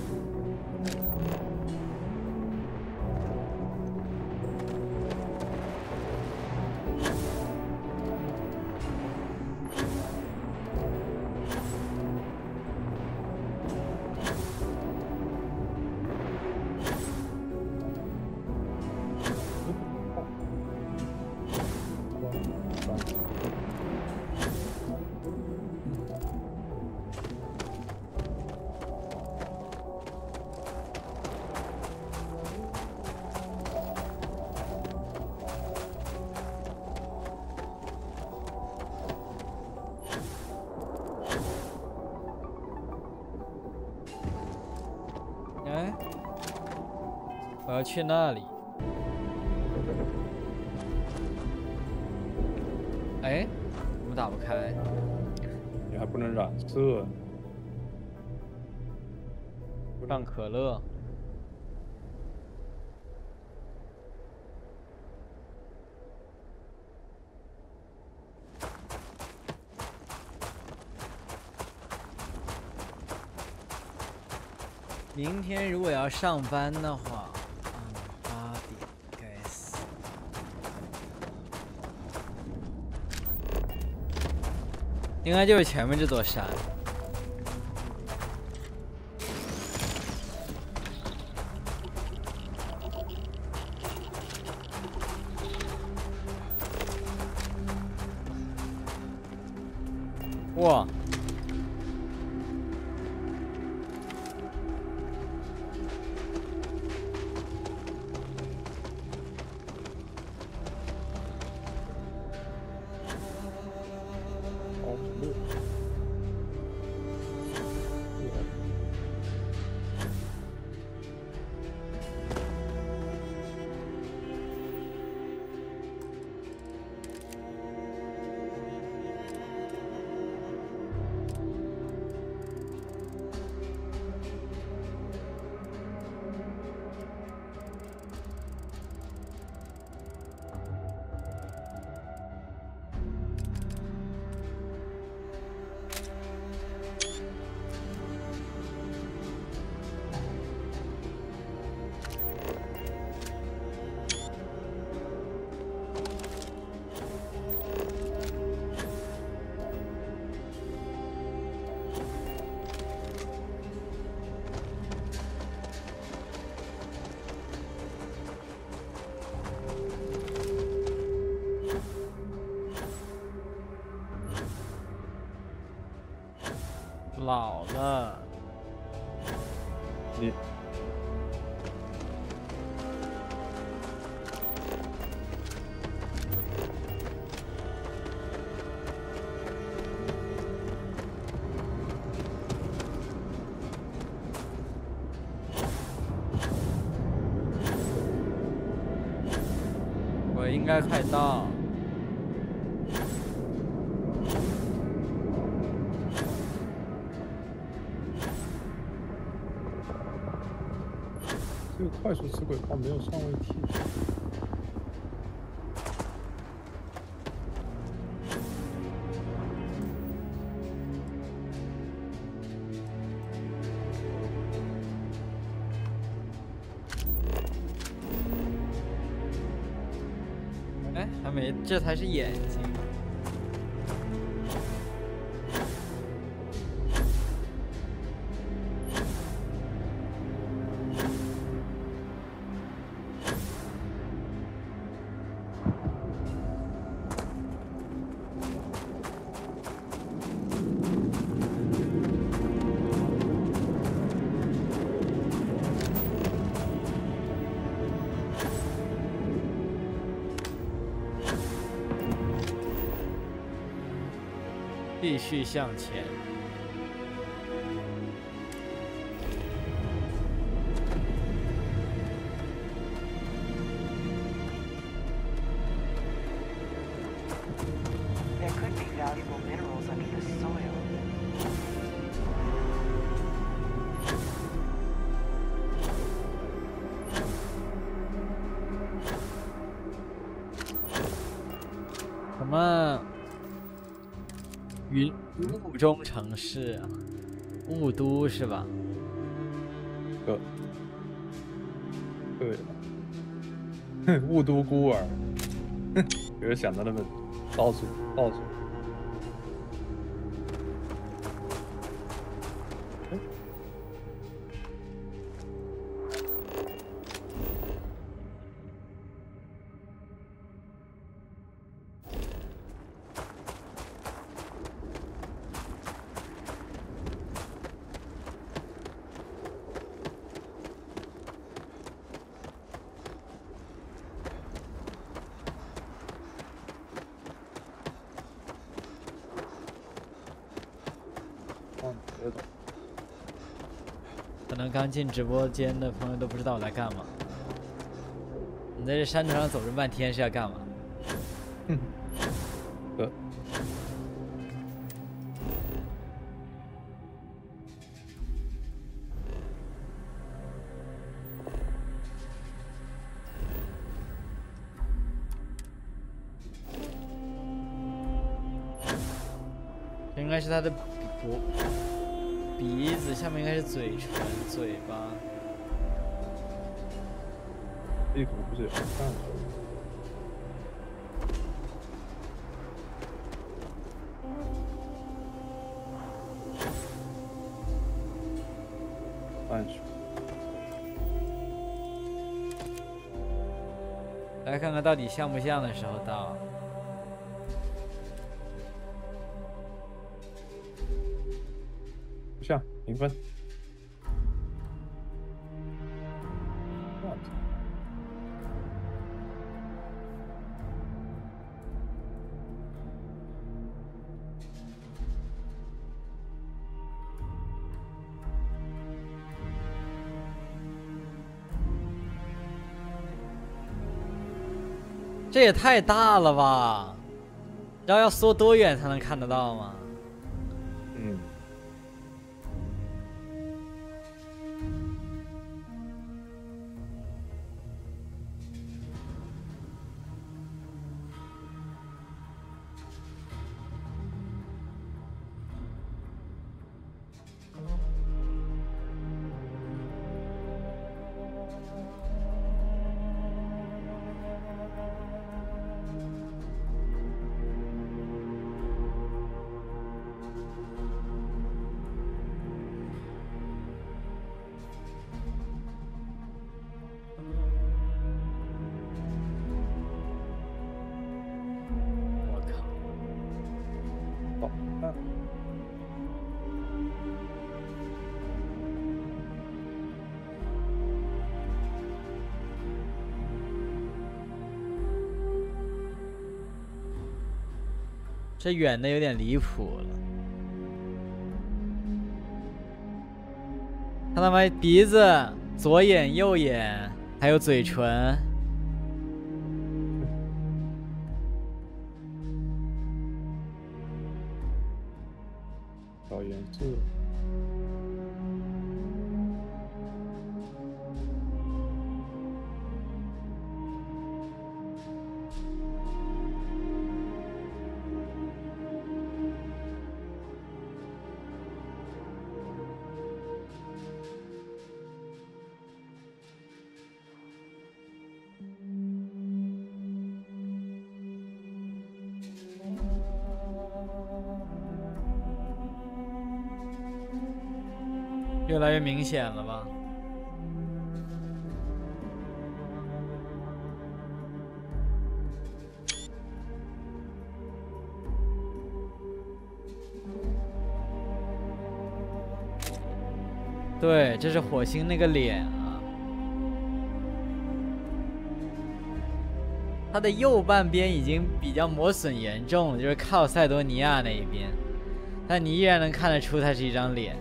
哎，我要去那里。哎，怎么打不开？ 你还不能染色。 上可乐。明天如果要上班的话，嗯，八点该死。应该就是前面这座山。哇！ 老了。 你。 我应该快到。 这个快速吃鬼炮没有上位梯。 哎，还没，这才是眼睛。 继续向前。 There could be valuable minerals under the soil. 什么？ 云雾中城市，雾都是吧？ 对，对，雾都孤儿，有人想到那么到处到处。 可能刚进直播间的朋友都不知道我在干嘛。你在这山头上走这么半天是要干嘛？ 嗯，呃。 这应该是他的脖。 鼻子下面应该是嘴唇、嘴巴。 这可能不是有看暗水。 来看看到底像不像的时候到。 像零分。 这也太大了吧！然后要缩多远才能看得到吗？ 嗯。 我靠！ 这远的有点离谱了。看到没？鼻子、左眼、右眼，还有嘴唇。 小颜色。 越来越明显了吧？对，这是火星那个脸啊，它的右半边已经比较磨损严重了，就是靠塞多尼亚那一边，但你依然能看得出它是一张脸。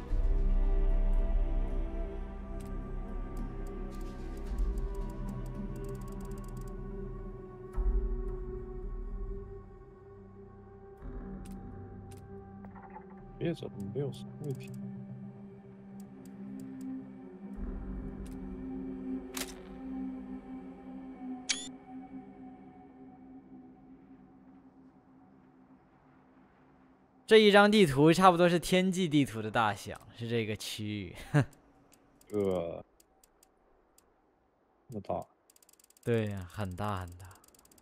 别怎么没有什么问题？ 这一张地图差不多是天际地图的大小，是这个区域。 呃，那么大？ 对呀，很大很大。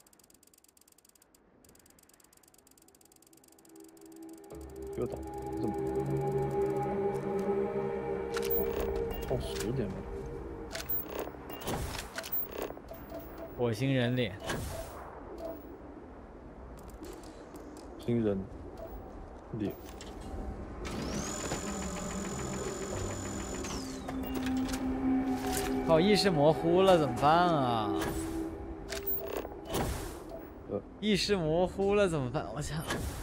别倒，这么耗时间了。 火星人脸。 星人脸。 好，意识模糊了，怎么办啊？ 呃， 意识模糊了怎么办？我操！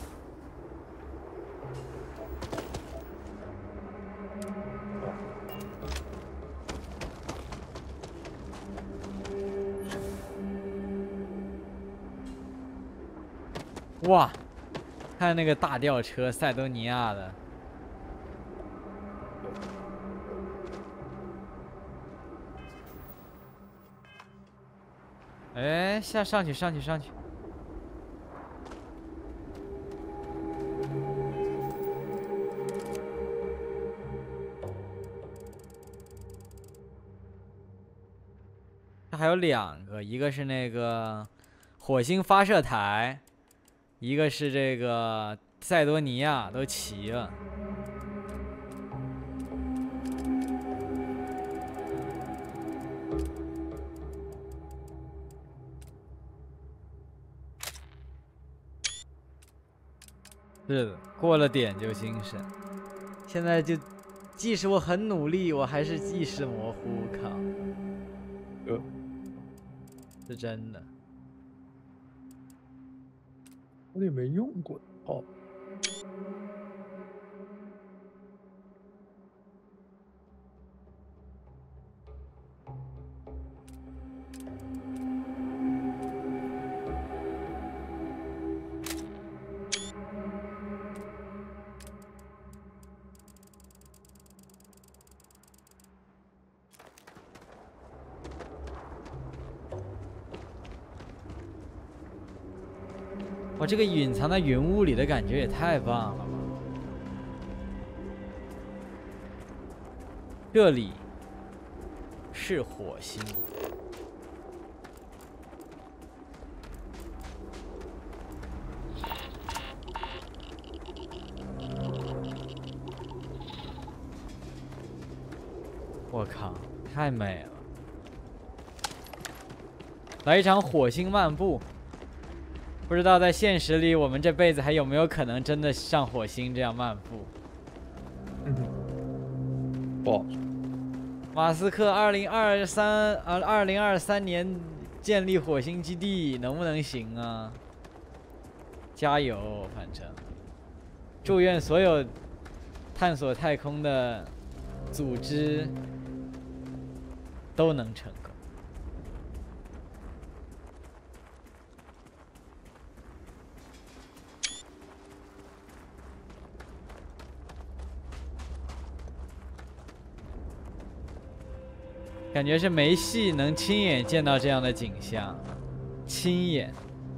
哇，看那个大吊车，塞多尼亚的。哎，下上去，上去，上去。这还有两个，一个是那个火星发射台。一个是这个塞多尼亚，都齐了。是的，过了点就精神。现在就，即使我很努力，我还是意识模糊。靠， 呃， 是真的。 我也没用过哦。 哇，这个隐藏在云雾里的感觉也太棒了吧！这里是火星。我靠，太美了！来一场火星漫步。不知道在现实里，我们这辈子还有没有可能真的上火星这样漫步？ 嗯，不好说。 马斯克二零二三啊，二零二三年建立火星基地，能不能行啊？ 加油！反正，祝愿所有探索太空的组织都能成功。感觉是没戏能亲眼见到这样的景象，亲眼。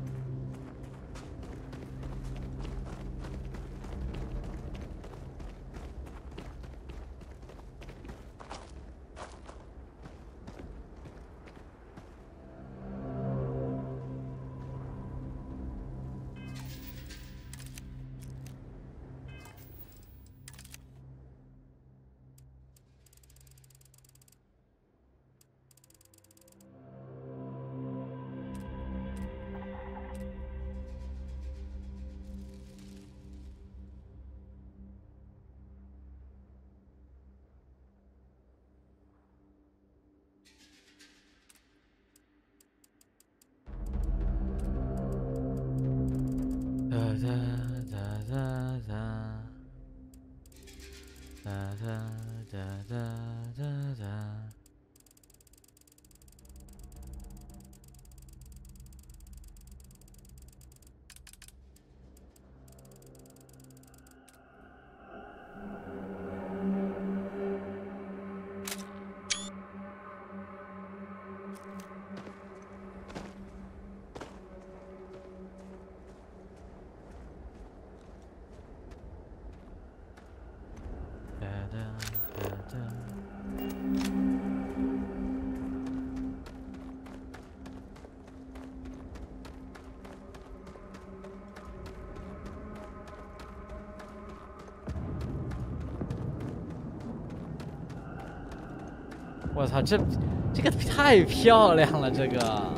我操，这这个太漂亮了，这个。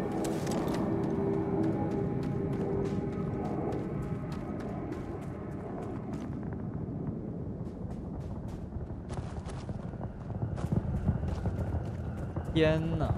天哪！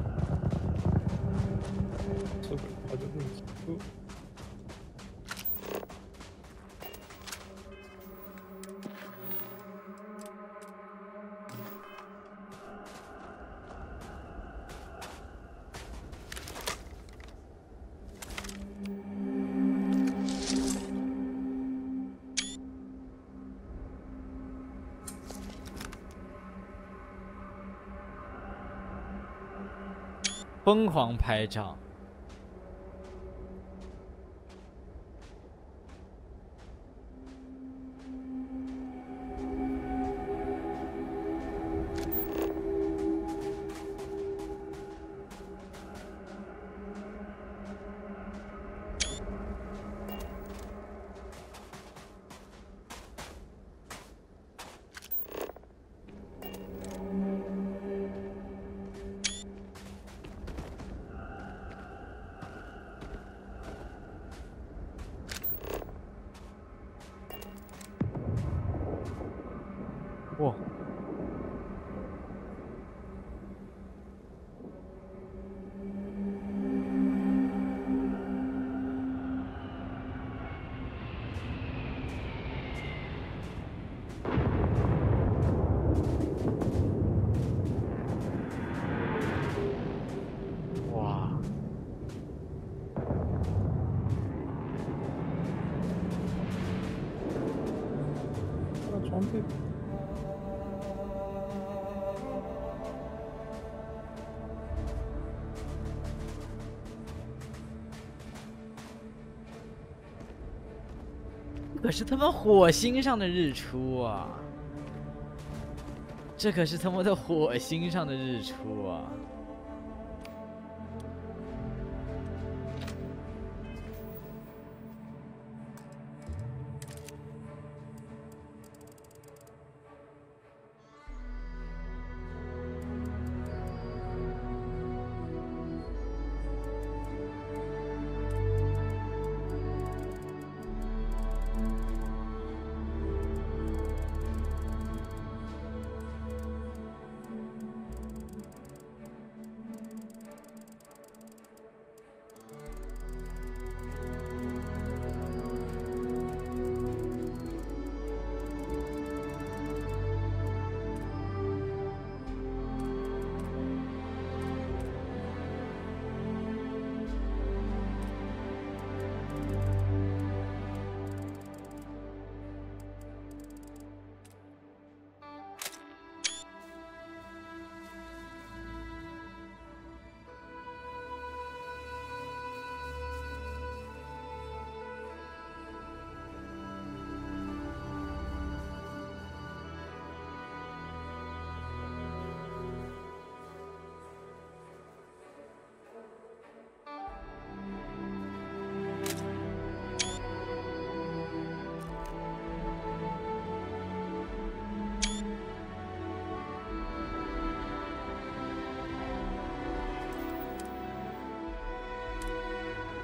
疯狂拍照。哇！哇！这装备。可是他妈火星上的日出啊！这可是他妈的火星上的日出啊！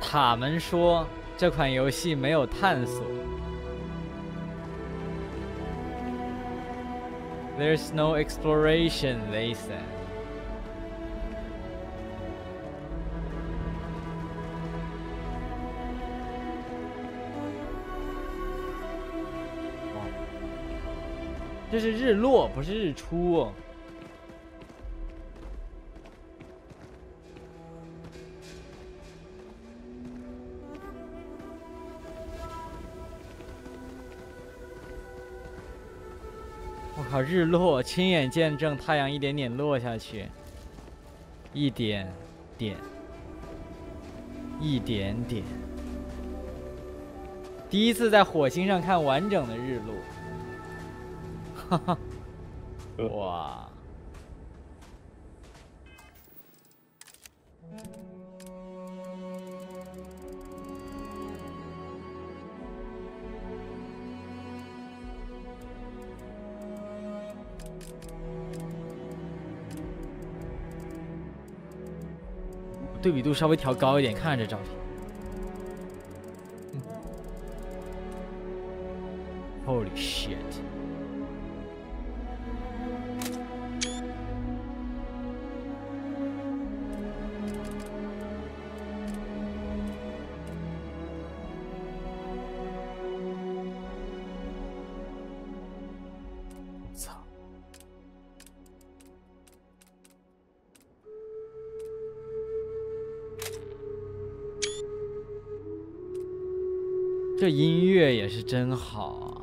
塔们说这款游戏没有探索。There's no exploration, they said. 这是日落，不是日出哦。我靠，日落，亲眼见证太阳一点点落下去，一点点，一点点。第一次在火星上看完整的日落。 哈哈，哇！对比度稍微调高一点，看看这照片。Holy shit！ 这音乐也是真好啊！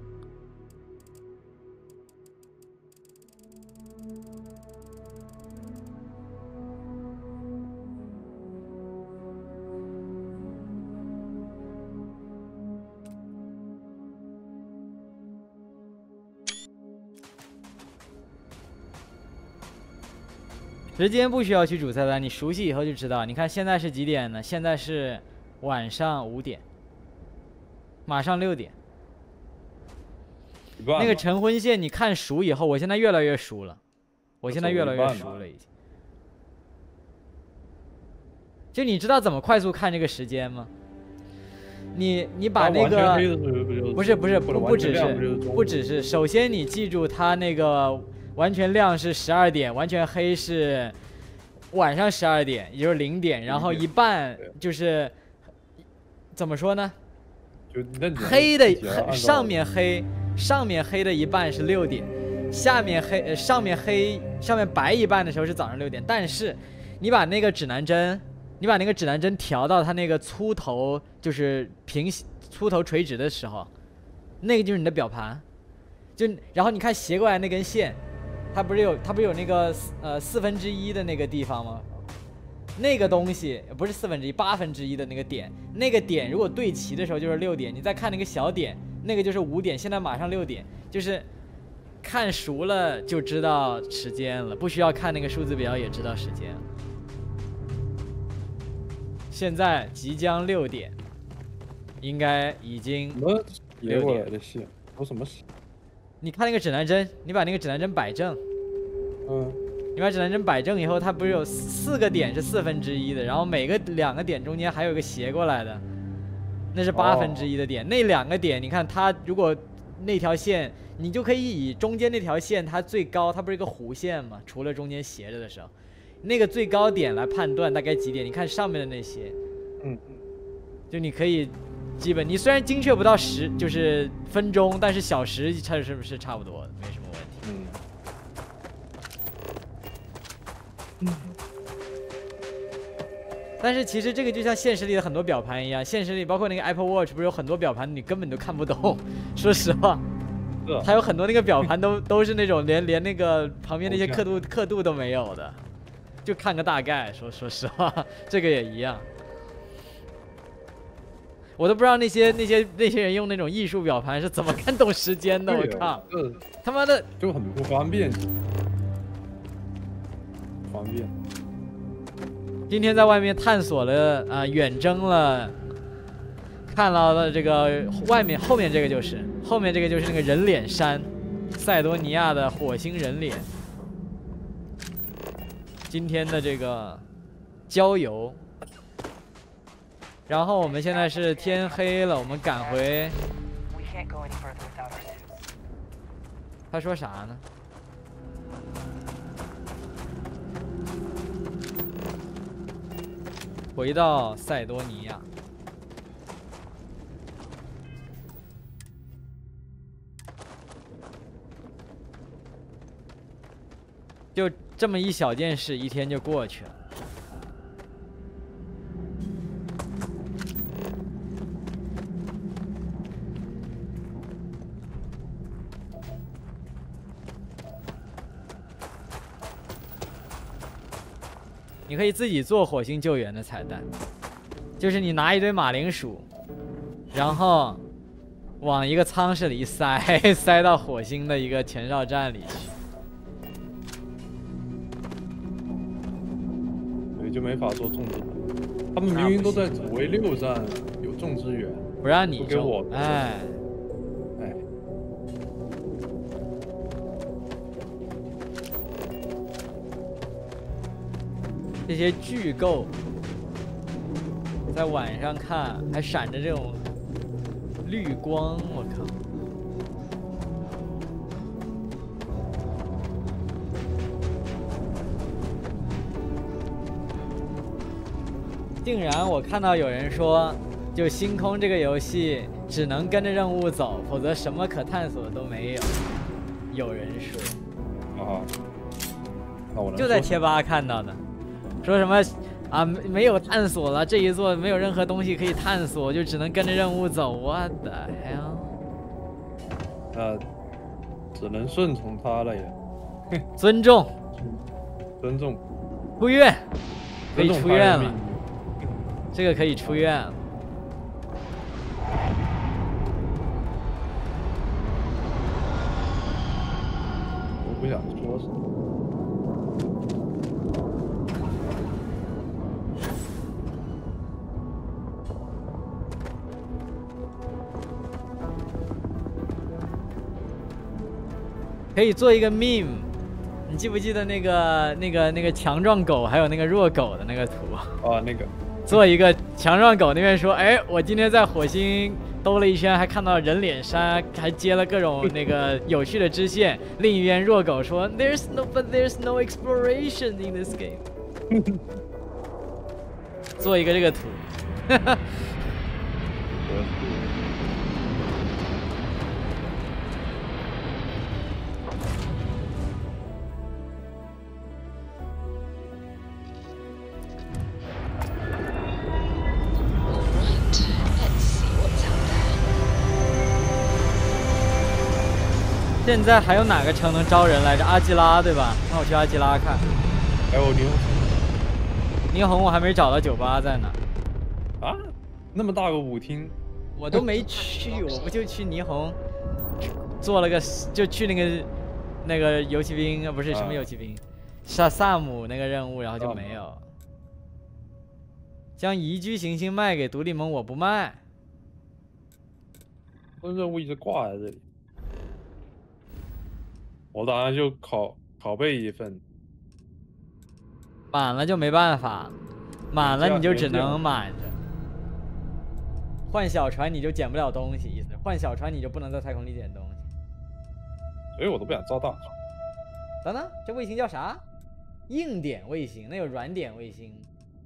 时间不需要去主菜单，你熟悉以后就知道。你看现在是几点呢？现在是晚上五点。 马上六点，那个晨昏线你看熟以后，我现在越来越熟了，我现在越来越熟了已经。就你知道怎么快速看这个时间吗？你你把那个不是不是不不只是不只是，首先你记住它那个完全亮是十二点，完全黑是晚上十二点，也就是零点，然后一半就是怎么说呢？ 黑的黑上面黑，上面黑的一半是六点，下面黑呃上面黑上面白一半的时候是早上六点。但是你把那个指南针，你把那个指南针调到它那个粗头就是平粗头垂直的时候，那个就是你的表盘。就然后你看斜过来那根线，它不是有它不是有那个呃四分之一的那个地方吗？ 那个东西不是四分之一，八分之一的那个点，那个点如果对齐的时候就是六点，你再看那个小点，那个就是五点，现在马上六点，就是看熟了就知道时间了，不需要看那个数字表也知道时间了。现在即将六点，应该已经六点的线，有什么？ 你看那个指南针，你把那个指南针摆正， 嗯。 你把指南针摆正以后，它不是有四个点是四分之一的，然后每个两个点中间还有一个斜过来的，那是八分之一的点。哦、那两个点，你看它如果那条线，你就可以以中间那条线它最高，它不是一个弧线吗？除了中间斜着的时候，那个最高点来判断大概几点。你看上面的那些， 嗯， 就你可以基本，你虽然精确不到十就是分钟，但是小时它是不是差不多的，没什么问题。 嗯。 但是其实这个就像现实里的很多表盘一样，现实里包括那个 Apple Watch 不是有很多表盘你根本都看不懂，说实话，它有很多那个表盘都都是那种连连那个旁边那些刻度刻度都没有的，就看个大概。说说实话，这个也一样，我都不知道那些那些那些人用那种艺术表盘是怎么看懂时间的。我靠，他妈的就很不方便。 方便。 今天在外面探索了啊、呃，远征了，看到了这个外面后面这个就是后面这个就是那个人脸山，塞多尼亚的火星人脸。今天的这个郊游， 然后我们现在是天黑了，我们赶回。他说啥呢？回到塞多尼亚。就这么一小件事，一天就过去了。你可以自己做火星救援的彩蛋，就是你拿一堆马铃薯，然后往一个舱室里一塞，塞到火星的一个前哨站里去。 对，就没法做种植。他们明明都在左卫六站有种植园， 不让你不给我， 哎。 这些巨构在晚上看还闪着这种绿光，我靠！竟然我看到有人说，就星空这个游戏只能跟着任务走，否则什么可探索的都没有。有人说， 啊，那我就在贴吧看到的。 说什么啊？没有探索了，这一座没有任何东西可以探索，就只能跟着任务走。What the hell？ 呃，只能顺从他了呀。 尊重， 尊重。 出院，可以出院了。这个可以出院了。 我不想说什么。 可以做一个 meme， 你记不记得那个那个那个强壮狗还有那个弱狗的那个图？ 啊，那个。 做一个强壮狗那边说，哎，我今天在火星兜了一圈，还看到人脸山，还接了各种那个有趣的支线。另一边弱狗说 ，There's no but there's no exploration in this game 。做一个这个图。现在还有哪个城能招人来着？阿基拉对吧？那我去阿基拉看。 还有霓虹。 霓虹我还没找到酒吧在哪。 啊？那么大个舞厅， 我都没去，我不就去霓虹，做了个就去那个那个游骑兵啊，不是什么游骑兵，萨萨姆那个任务，然后就没有。将宜居行星卖给独立盟，我不卖。 这任务一直挂在这里。 我打算就拷拷贝一份， 满了就没办法，满了你就只能满着。换小船你就捡不了东西，意思换小船你就不能在太空里捡东西。 所以我都不想造大船。 等等，这卫星叫啥？硬点卫星，那有软点卫星。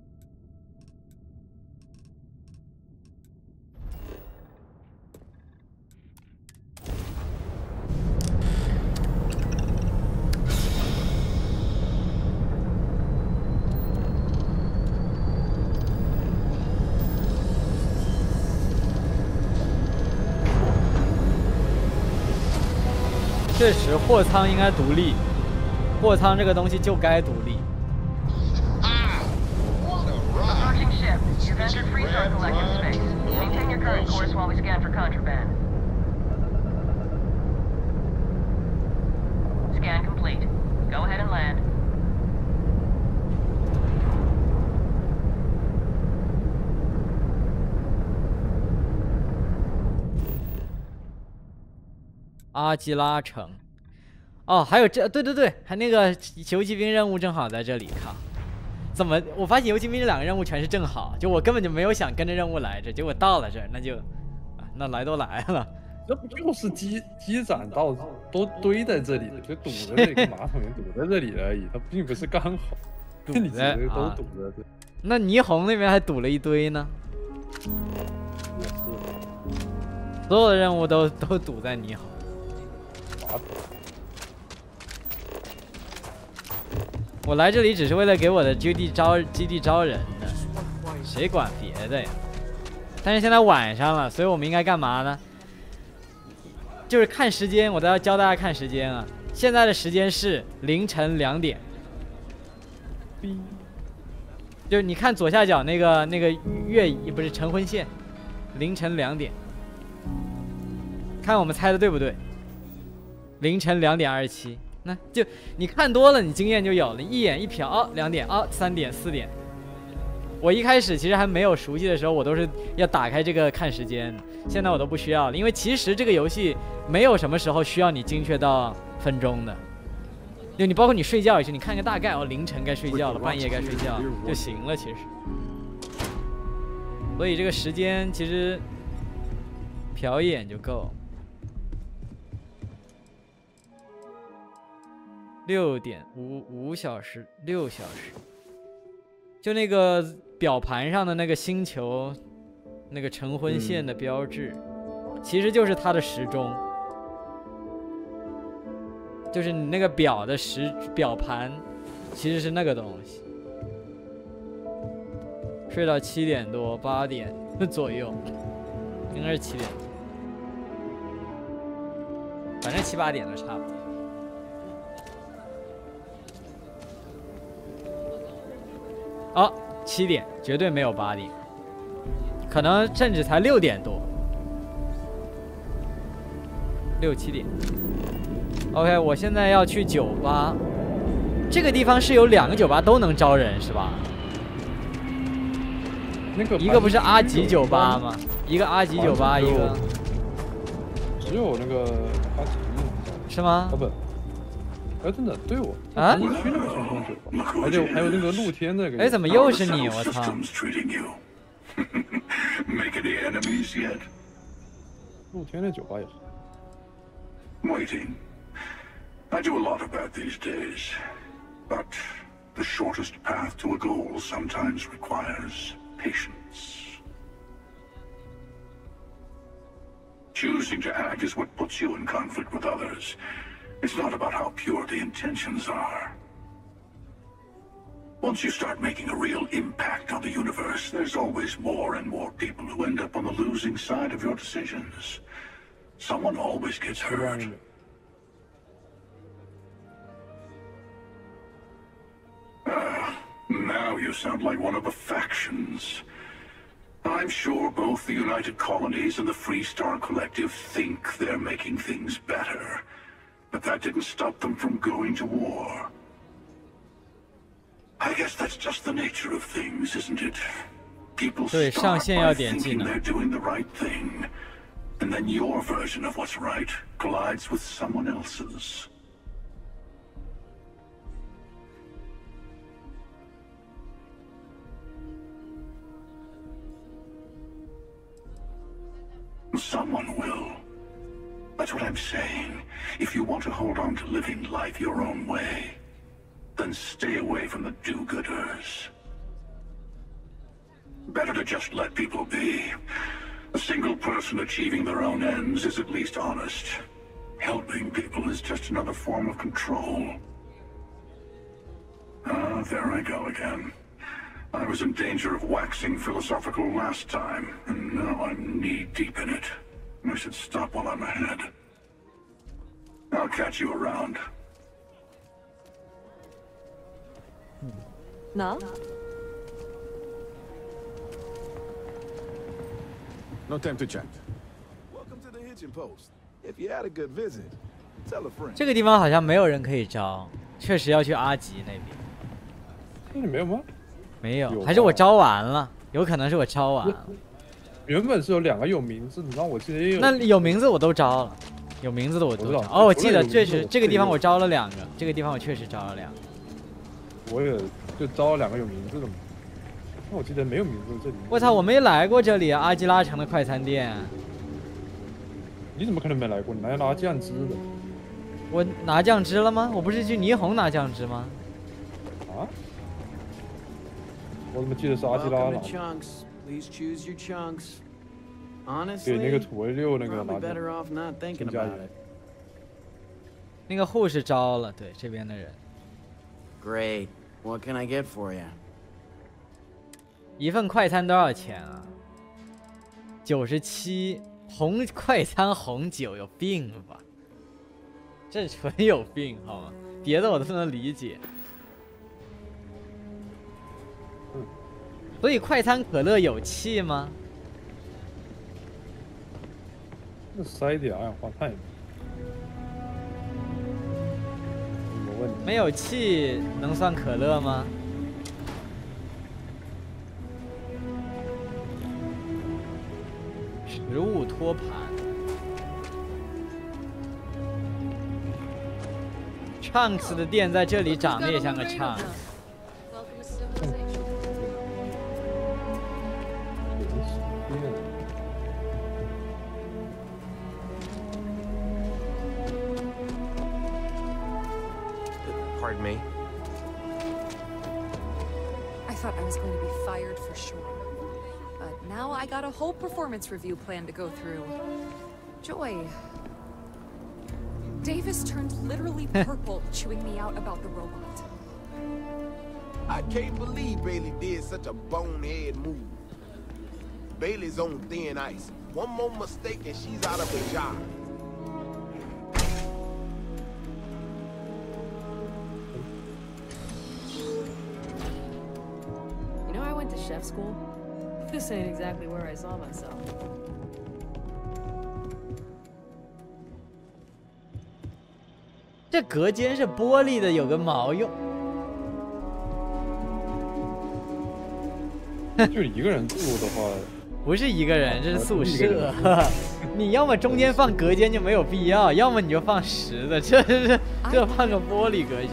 确实，货舱应该独立，货舱这个东西就该独立。 Approaching ship. You've entered free zone collective space. Maintain your current course while we scan for contraband. Scan complete. Go ahead and land. 阿基拉城，哦，还有这，对对对，还那个游骑兵任务正好在这里，靠， 怎么？我发现游骑兵这两个任务全是正好，就我根本就没有想跟着任务来着，结果到了这儿，那就，啊，那来都来了。 这不就是机机展到都堆在这里的，就堵在这个马桶里堵在这里而已，它并不是刚好堵在都堵在这。 那霓虹那边还堵了一堆呢。 也是。 所有的任务都都堵在霓虹。 马桶。 我来这里只是为了给我的基地招基地招人的，谁管别的呀？但是现在晚上了，所以我们应该干嘛呢？就是看时间，我都要教大家看时间啊。现在的时间是凌晨两点。就是你看左下角那个那个月仪，不是晨昏线，凌晨两点。看我们猜的对不对？凌晨两点二十七。那就你看多了，你经验就有了，一眼一瞟，哦，两点，哦，三点，四点。我一开始其实还没有熟悉的时候，我都是要打开这个看时间，现在我都不需要了，因为其实这个游戏没有什么时候需要你精确到分钟的，就你包括你睡觉也是，你看个大概，哦，凌晨该睡觉了，半夜该睡觉就行了，其实。所以这个时间其实瞟一眼就够。六点五五小时，六小时，就那个表盘上的那个星球，那个晨昏线的标志，嗯、其实就是它的时钟，就是你那个表的时表盘，其实是那个东西。睡到七点多八点左右，应该是七点多，反正七八点都差不多。哦，七点绝对没有八点，可能甚至才六点多，六七点。OK， 我现在要去酒吧，这个地方是有两个酒吧都能招人是吧？ 那个一个不是阿吉酒吧吗？一个阿吉酒吧，一个只有那个阿吉是吗？ 啊不。哎，真的，对我啊，你去那个旋风酒吧，还有还有那个露天那个。 哎，怎么又是你？我操！ 露天的酒吧也是。 Waiting. I do a lot of that these days, but the shortest path to a goal sometimes requires patience. Choosing to act is what puts you in conflict with others. It's not about how pure the intentions are. Once you start making a real impact on the universe, there's always more and more people who end up on the losing side of your decisions. Someone always gets hurt. Uh, now you sound like one of the factions. I'm sure both the United Colonies and the Freestar Collective think they're making things better. But that didn't stop them from going to war. I guess that's just the nature of things, isn't it? People start by thinking they're doing the right thing, and then your version of what's right collides with someone else's. Someone will. That's what I'm saying. If you want to hold on to living life your own way, then stay away from the do-gooders. Better to just let people be. A single person achieving their own ends is at least honest. Helping people is just another form of control. Ah, there I go again. I was in danger of waxing philosophical last time, and now I'm knee-deep in it. I should stop while I'm ahead. I'll catch you around. No? No time to chat. Welcome to the Hitching Post. If you had a good visit, tell a friend. 这个地方好像没有人可以招，确实要去阿吉那边。 那里没有吗？ 没有，还是我招完了？有可能是我招完了。 原本是有两个有名字，你知道我记得也有。 那有名字我都招了，有名字的我都招。哦，我记得确实这个地方我招了两个，这个地方我确实招了两个。 我也就招了两个有名字的嘛。那我记得没有名字这里。 我操，我没来过这里啊，阿基拉城的快餐店。 你怎么可能没来过？你来拿酱汁的。 我拿酱汁了吗？我不是去霓虹拿酱汁吗？ 啊？我怎么记得是阿基拉了？对，那个土卫六那个拿的。添加盐。 那个护士招了，对这边的人。 Great. What can I get for you? 一份快餐多少钱啊？九十七。红快餐红酒有病吧？这纯有病好吗？别的我都能理解。所以快餐可乐有气吗？ 那塞点二氧化碳。有问题。 没有气能算可乐吗？食物托盘 ，Chunks 的店在这里长得也像个 Chunks。 Pardon me. I thought I was going to be fired for sure. But now I got a whole performance review plan to go through. Joy. Davis turned literally purple chewing me out about the robot. I can't believe Bailey did such a bonehead move. Bailey's on thin ice. One more mistake and she's out of a job. You know, I went to chef school. This ain't exactly where I saw myself. 这隔间是玻璃的，有个毛用。 就一个人住的话， 不是一个人，这是宿舍。你要么中间放隔间就没有必要，要么你就放实的，这是这放个玻璃隔间。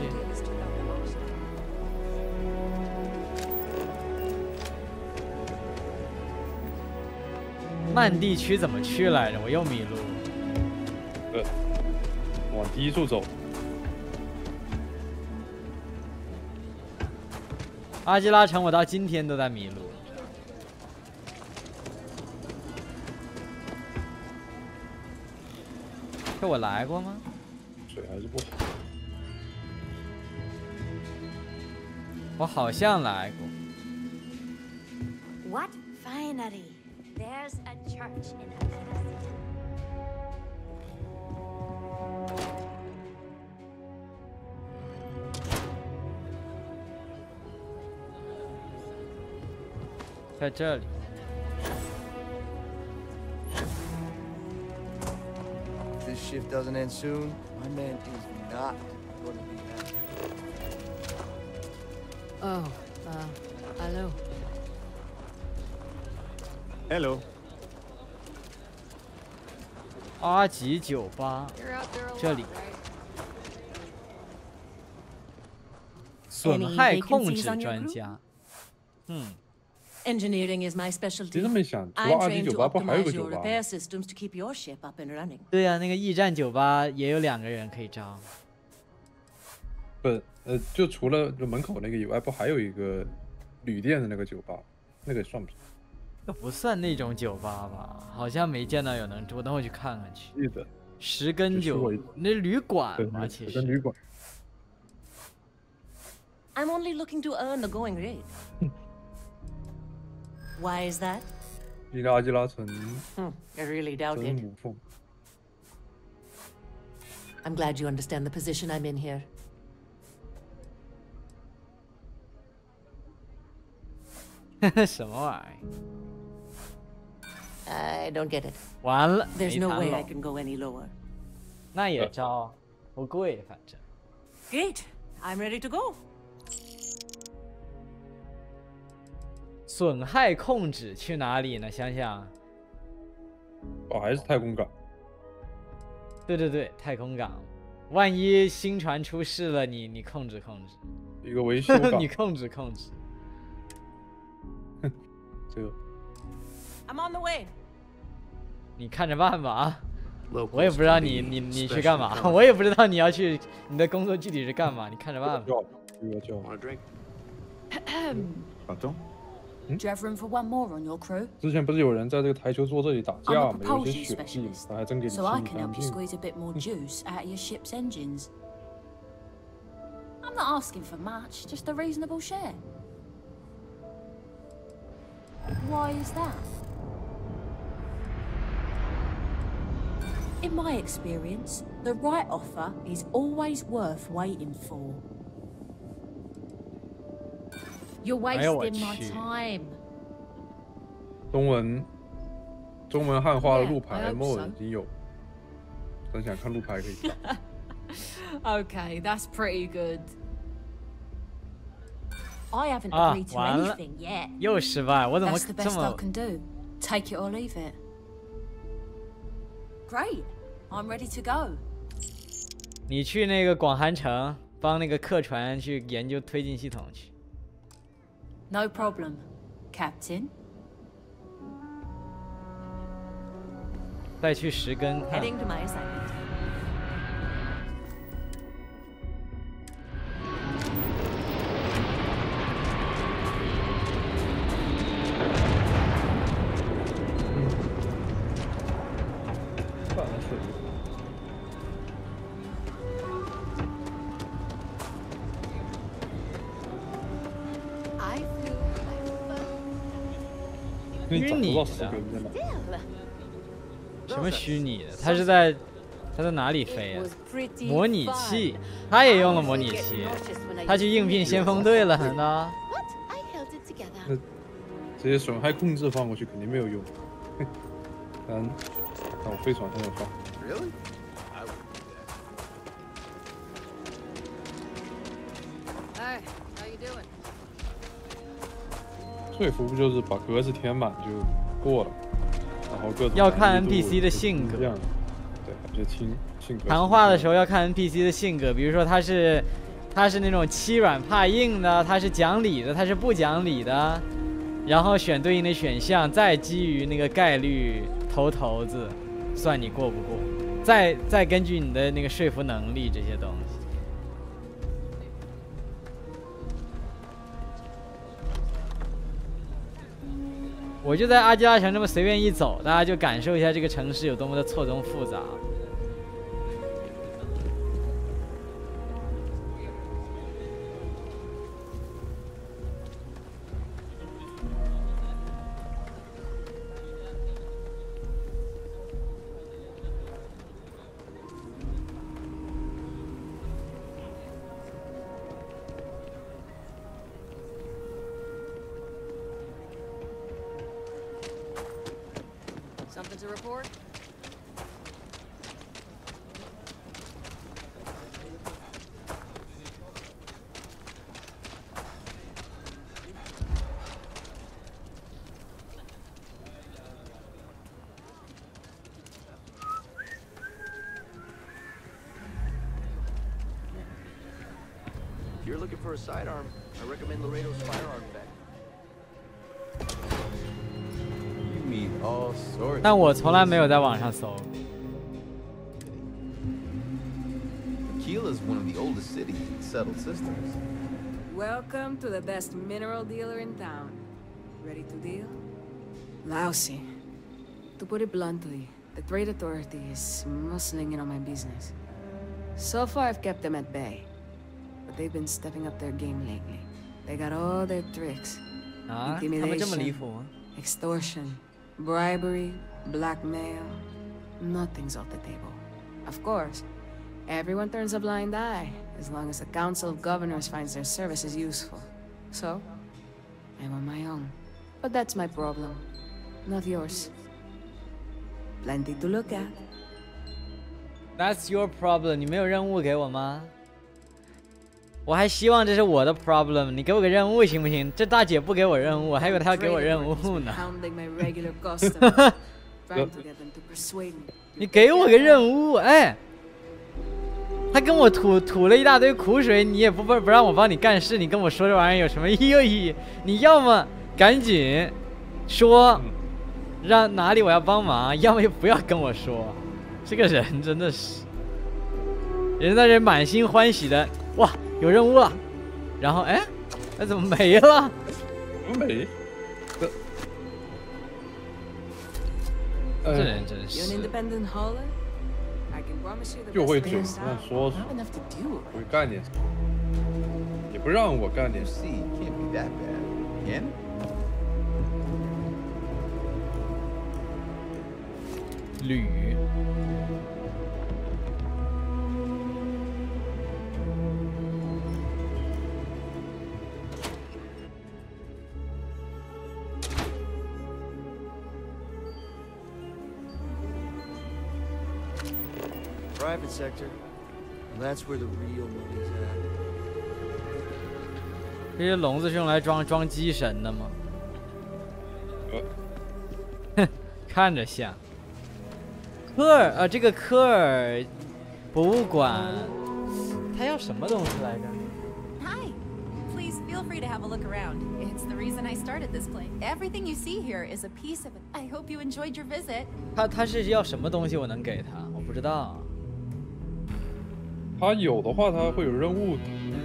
曼地区怎么去来着？我又迷路。 对，往第一处走。 阿基拉城，我到今天都在迷路。这我来过吗？ 水还是不好。 我好像来过。 What finery? There's a church in Athena City. 在这里。 If this shift doesn't end soon, my man is not going to be happy. Oh, uh, hello. Hello. 阿吉酒吧，这里。损害控制专家。嗯。 Engineering is my specialty. 其实没想，除了阿吉酒吧，不还有个酒吧？ 对呀、啊，那个驿站酒吧也有两个人可以招。 不，呃，就除了就门口那个以外，不还有一个旅店的那个酒吧？那个算不算？ 那不算那种酒吧吧？好像没见到有能住，等我去看看去。 是的。 十根酒，那旅馆吧，其实。 旅馆。 I'm only looking to earn the going rate. Why is that? 离阿基拉城 Hmm, I really doubt 真 it. 无缝。 I'm glad you understand the position I'm in here. 什么玩意 I don't get it. 完了 There's 没 no 谈 way 拢 I can go any lower. 那也招，不贵，反正。 Great. I'm ready to go. 损害控制去哪里呢？想想， 哦，还是太空港。 对对对，太空港。 万一新船出事了，你你控制控制。 一个维修岗。 你控制控制。 这个。 I'm on the way。 你看着办吧啊！我也不知道你你你去干嘛，我也不知道你要去你的工作具体是干嘛，你看着办吧。 Do you have room for one more on your crew? 之前不是有人在这个台球桌这里打架吗？有些血迹，他还真给你清 So I can 干 help you 净。 squeeze a bit more juice out of your ship's engines. I'm not asking for much, just a reasonable share. Why is that? In my experience, the right offer is always worth waiting for. You're wasting my time. 中文，中文汉化的路牌 ，Mo 已经有。真想看路牌可以打。 Okay, that's pretty good. I haven't 啊， agreed to 完了 anything yet. 又失败，我怎么 That's the 这 best I 么？ can do. Take it or leave it. Great. I'm ready to go. 你去那个广寒城帮那个客船去研究推进系统去。 No problem, Captain. 再去石根看。 Heading to my assignment. I feel like 你找不到死根在哪？ 什么虚拟的？他是在他在哪里飞啊？模拟器，他也用了模拟器，他去应聘先锋队了，难道？ 那这些损害控制放过去肯定没有用。但但我飞船上面放。 Really? Hey, how you doing? 说服不就是把格子填满就过了，然后各种要看 N P C 的性格。 对，而且性性格。 谈话的时候要看 N P C 的性格，比如说他是他是那种欺软怕硬的，他是讲理的，他是不讲理的，然后选对应的选项，再基于那个概率投骰子，算你过不过，再再根据你的那个说服能力这些东西。 我就在阿基拉城这么随便一走，大家就感受一下这个城市有多么的错综复杂。 Something to report? If you're looking for a sidearm, I recommend Laredo's firearm bag. 但我从来没有在网上搜。 Keela's one of the oldest cities in settled systems. Welcome to the best mineral dealer in town. Ready to deal? Lousy. To put it bluntly, the trade authority is muscling in on my business. So far, I've kept them at bay. But they've been stepping up their game lately. They got all their tricks. Ah, Intimidation, extortion, bribery, blackmail. Nothing's off the table. Of course, everyone turns a blind eye, as long as the Council of Governors finds their services useful. So, I'm on my own. But that's my problem, not yours. Plenty to look at. That's your problem. 你没有任务给我吗？我还希望这是我的 problem。你给我个任务行不行？这大姐不给我任务，我还以为她要给我任务呢。你给我个任务，哎。 他跟我吐吐了一大堆苦水，你也不不不让我帮你干事，你跟我说这玩意儿有什么意义？你要么赶紧说，让哪里我要帮忙，要么就不要跟我说。这个人真的是，人在这满心欢喜的，哇，有任务了，然后哎，那怎么没了？ 没。这这人真是。 就会嘴上说说，不会干点什么，也不让我干点什么。 铝。 Private sector. That's where the real money's at. 这些笼子是用来装装机神的吗？哼，看着像。科尔，呃，这个科尔博物馆，它要什么东西来着 ？Hi, please feel free to have a look around. It's the reason I started this place. Everything you see here is a piece of it. I hope you enjoyed your visit. 他他是要什么东西？我能给他？我不知道。 他有的话，他会有任务。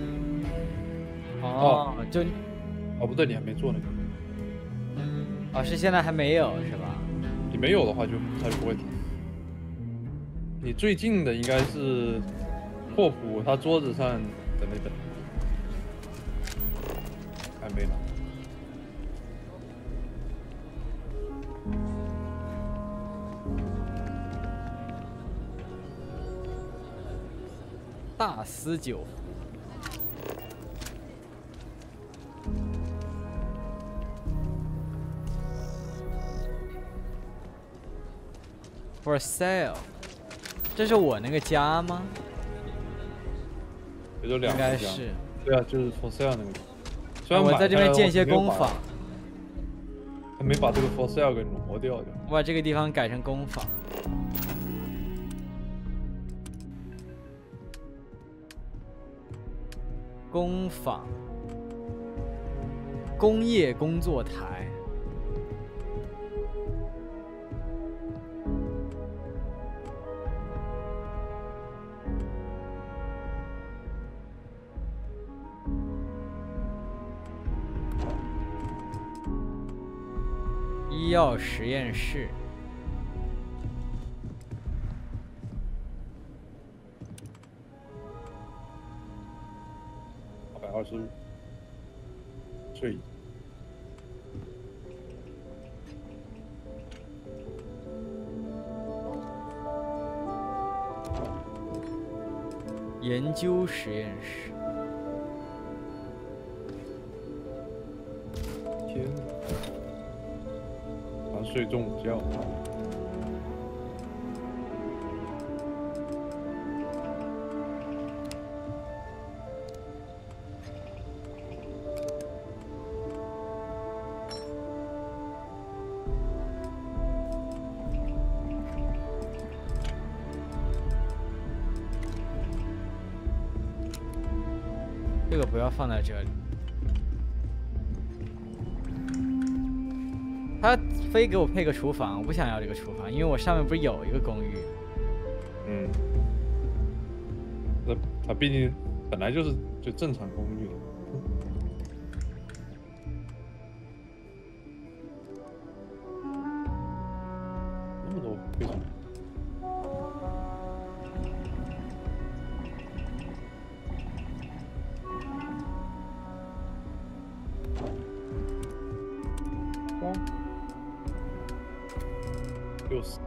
哦，就， 哦不对，你还没做那个。 哦，是现在还没有是吧？ 你没有的话就，他就不会。你最近的应该是霍普他桌子上的那本，还没拿。 大司酒。For sale， 这是我那个家吗？ 也就两个家。 应该是。 对啊，就是 for sale 那个。虽然我在这边建一些工坊。 还没把这个 for sale 给挪掉就。 我把这个地方改成工坊。工坊。工业工作台。医药实验室。 二百二十五。睡。 研究实验室。 天哪！他睡中午觉。 这个不要放在这里。他非给我配个厨房，我不想要这个厨房，因为我上面不是有一个公寓。 嗯。那他毕竟本来就是就正常公寓。那么多为什么？六十。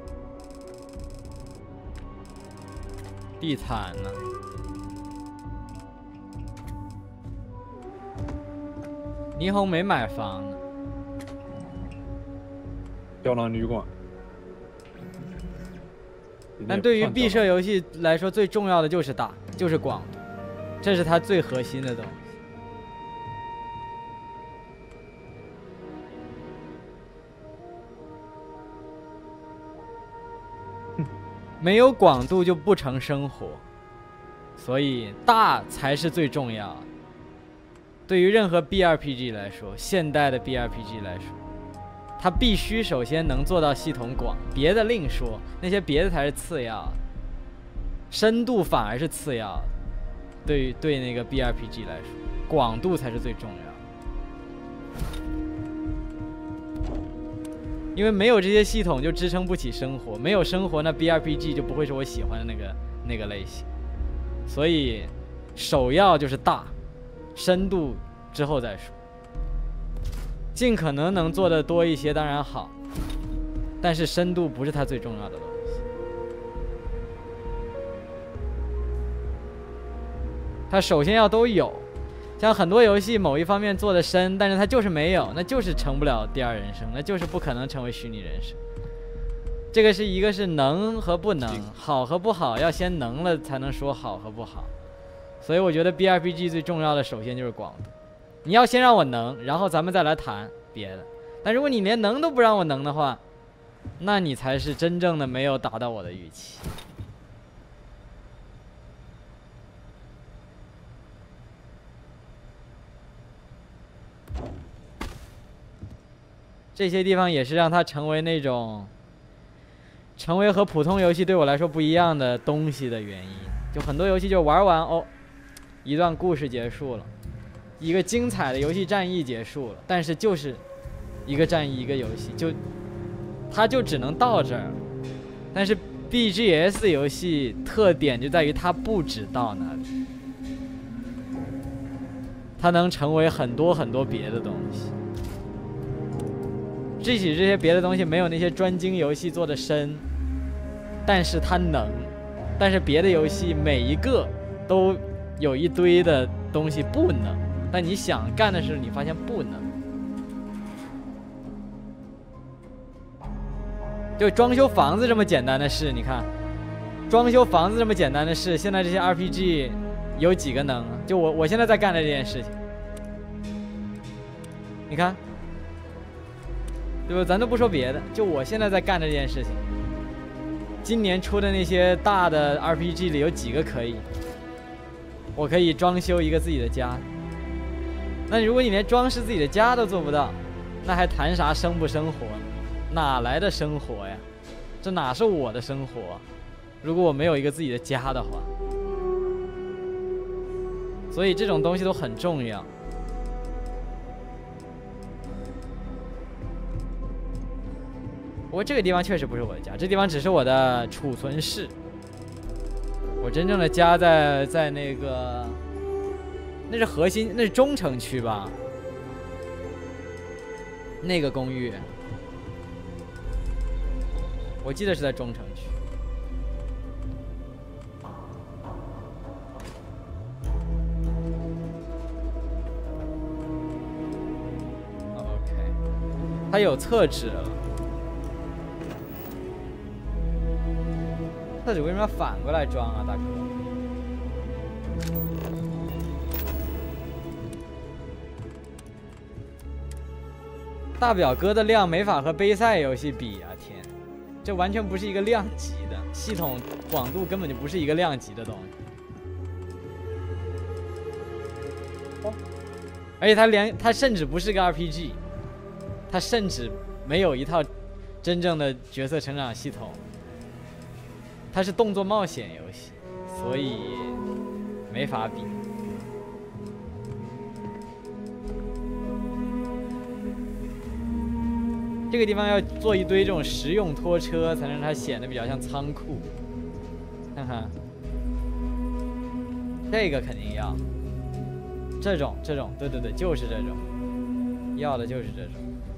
地毯呢？霓虹没买房呢。 胶囊旅馆。 但对于毕设游戏来说，最重要的就是大，就是广度，这是它最核心的东西。没有广度就不成生活。 所以大才是最重要的。对于任何 B R P G 来说，现代的 B R P G 来说，它必须首先能做到系统广，别的另说，那些别的才是次要的，深度反而是次要的。对于对那个 B R P G 来说，广度才是最重要的。因为没有这些系统就支撑不起生活，没有生活那 B R P G 就不会是我喜欢的那个那个类型。所以首要就是大，深度之后再说。尽可能能做的多一些当然好，但是深度不是它最重要的东西。它首先要都有，像很多游戏某一方面做的深，但是它就是没有，那就是成不了第二人生，那就是不可能成为虚拟人生。这个是一个是能和不能，好和不好，要先能了才能说好和不好。所以我觉得 B R P G 最重要的首先就是广度，你要先让我能，然后咱们再来谈别的。但如果你连能都不让我能的话，那你才是真正的没有达到我的预期。这些地方也是让它成为那种成为和普通游戏对我来说不一样的东西的原因。就很多游戏就玩完哦，一段故事结束了，一个精彩的游戏战役结束了，但是就是一个战役一个游戏，就它就只能到这儿。但是 B G S 游戏特点就在于它不止到那里，它能成为很多很多别的东西。即使这些别的东西没有那些专精游戏做的深，但是它能。但是别的游戏每一个都有一堆的东西不能，但你想干的时候，你发现不能。就装修房子这么简单的事，你看，装修房子这么简单的事，现在这些 R P G 有几个能啊？就我我现在在干的这件事情，你看。对吧？咱都不说别的，就我现在在干这件事情。今年出的那些大的 R P G 里有几个可以？我可以装修一个自己的家。那如果你连装饰自己的家都做不到，那还谈啥生不生活呢？哪来的生活呀？这哪是我的生活？如果我没有一个自己的家的话，所以这种东西都很重要。不过这个地方确实不是我的家，这地方只是我的储存室。我真正的家在在那个，那是核心，那是中城区吧？那个公寓，我记得是在中城区。OK， 它有厕纸了。厕纸为什么要反过来装啊，大哥？大表哥的量没法和杯赛游戏比啊！天，这完全不是一个量级的系统，广度根本就不是一个量级的东西。而且它连它甚至不是个 R P G， 它甚至没有一套真正的角色成长系统。它是动作冒险游戏，所以没法比。这个地方要做一堆这种实用拖车，才能让它显得比较像仓库。看看，这个肯定要。这种这种，对对对，就是这种，要的就是这种。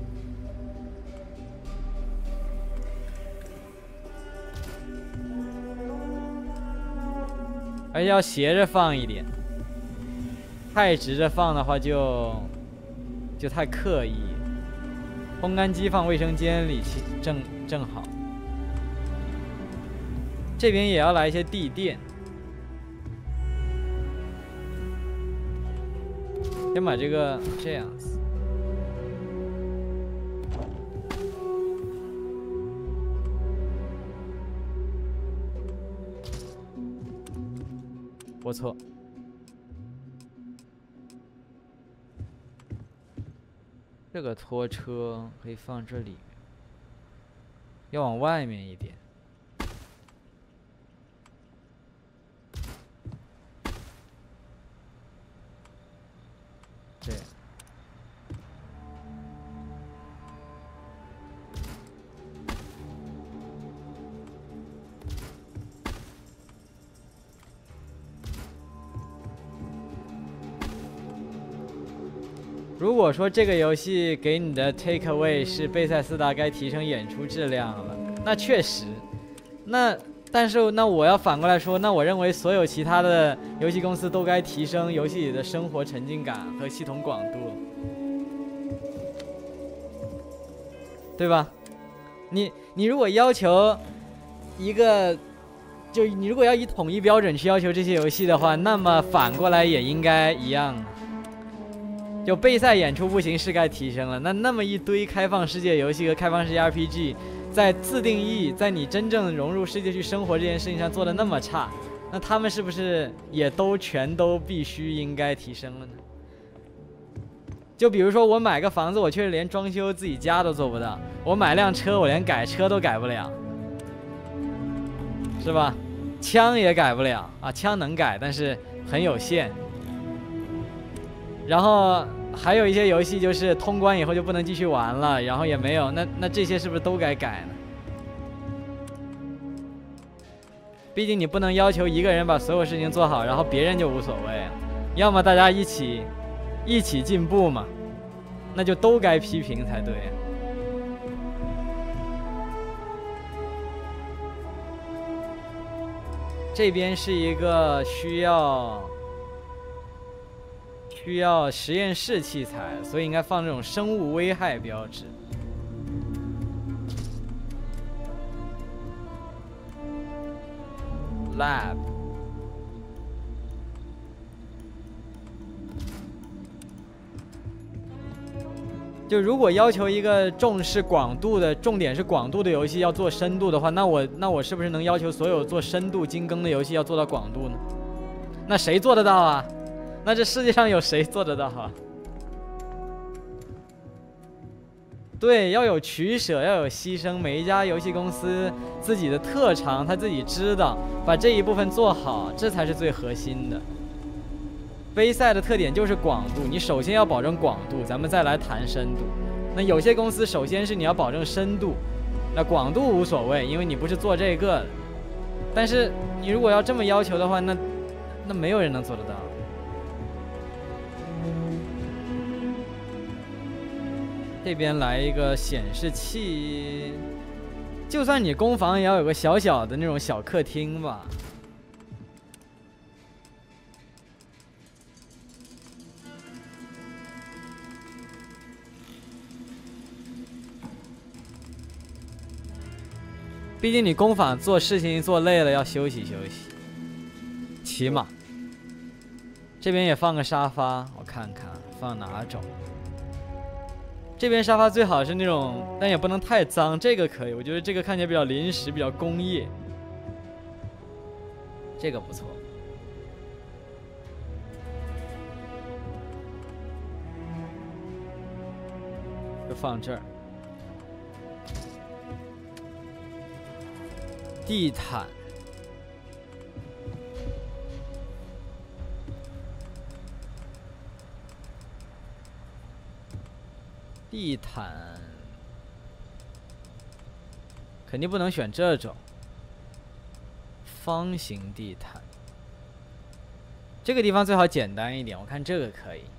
而且要斜着放一点，太直着放的话就就太刻意。烘干机放卫生间里正正好。这边也要来一些地垫。先把这个这样子。我不错。这个拖车可以放这里，要往外面一点。这样。 如果说这个游戏给你的 take away 是贝塞斯达该提升演出质量了，那确实，那但是那我要反过来说，那我认为所有其他的游戏公司都该提升游戏里的生活沉浸感和系统广度，对吧？你你如果要求一个，就你如果要以统一标准去要求这些游戏的话，那么反过来也应该一样。 就备赛演出不行是该提升了，那那么一堆开放世界游戏和开放世界 R P G， 在自定义，在你真正融入世界去生活这件事情上做的那么差，那他们是不是也都全都必须应该提升了呢？就比如说我买个房子，我确实连装修自己家都做不到；我买辆车，我连改车都改不了，是吧？枪也改不了啊，枪能改，但是很有限。 然后还有一些游戏就是通关以后就不能继续玩了，然后也没有，那那这些是不是都该改呢？毕竟你不能要求一个人把所有事情做好，然后别人就无所谓了。要么大家一起一起进步嘛，那就都该批评才对啊。这边是一个需要。 需要实验室器材，所以应该放这种生物危害标志。Lab。就如果要求一个重视广度的，重点是广度的游戏要做深度的话，那我那我是不是能要求所有做深度精耕的游戏要做到广度呢？那谁做得到啊？ 那这世界上有谁做得到啊？对，要有取舍，要有牺牲。每一家游戏公司自己的特长，他自己知道，把这一部分做好，这才是最核心的。杯赛的特点就是广度，你首先要保证广度，咱们再来谈深度。那有些公司首先是你要保证深度，那广度无所谓，因为你不是做这个的。但是你如果要这么要求的话，那那没有人能做得到。 这边来一个显示器，就算你工坊也要有个小小的那种小客厅吧。毕竟你工坊做事情做累了，要休息休息，起码。这边也放个沙发，我看看放哪种。 这边沙发最好是那种，但也不能太脏，这个可以。我觉得这个看起来比较临时，比较工业。这个不错。就放这儿。地毯。 地毯肯定不能选这种方形地毯，这个地方最好简单一点。我看这个可以。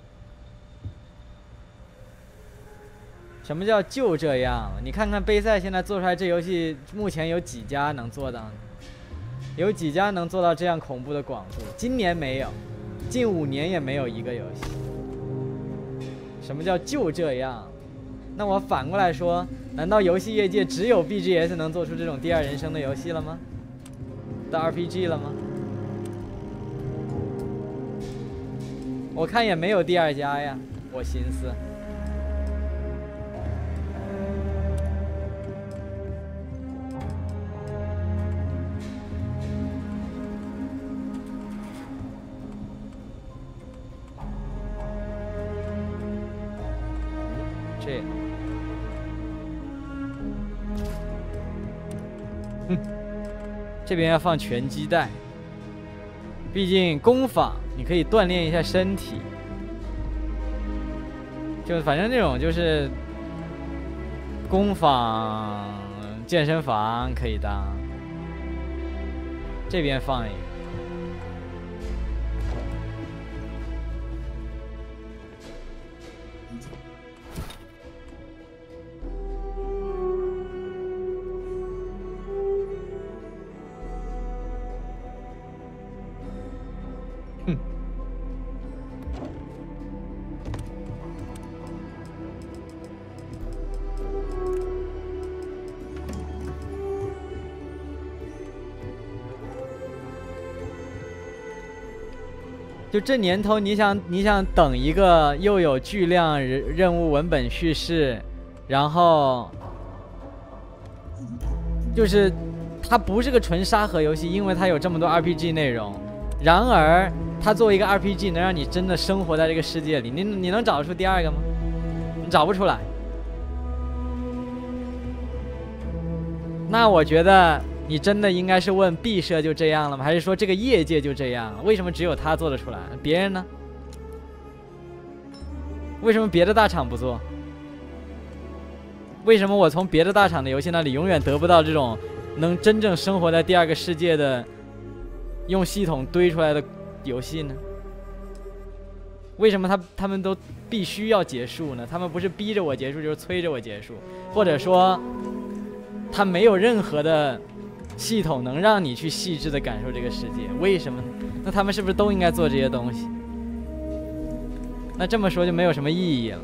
什么叫就这样？你看看杯赛现在做出来这游戏，目前有几家能做到呢？有几家能做到这样恐怖的广度？今年没有，近五年也没有一个游戏。 什么叫就这样？那我反过来说，难道游戏业界只有 B G S 能做出这种第二人生的游戏了吗？的 R P G 了吗？我看也没有第二家呀，我寻思。 这。嗯，这边要放拳击带，毕竟工坊你可以锻炼一下身体。就反正那种就是工坊、健身房可以当。这边放一个。 就这年头，你想你想等一个又有巨量任任务文本叙事，然后就是它不是个纯沙盒游戏，因为它有这么多 R P G 内容。然而，它作为一个 R P G， 能让你真的生活在这个世界里，你你能找出第二个吗？你找不出来。那我觉得。 你真的应该是问毕设就这样了吗？还是说这个业界就这样？为什么只有他做得出来，别人呢？为什么别的大厂不做？为什么我从别的大厂的游戏那里永远得不到这种能真正生活在第二个世界的用系统堆出来的游戏呢？为什么他他们都必须要结束呢？他们不是逼着我结束，就是催着我结束，或者说他没有任何的。 系统能让你去细致的感受这个世界，为什么呢？那他们是不是都应该做这些东西？那这么说就没有什么意义了。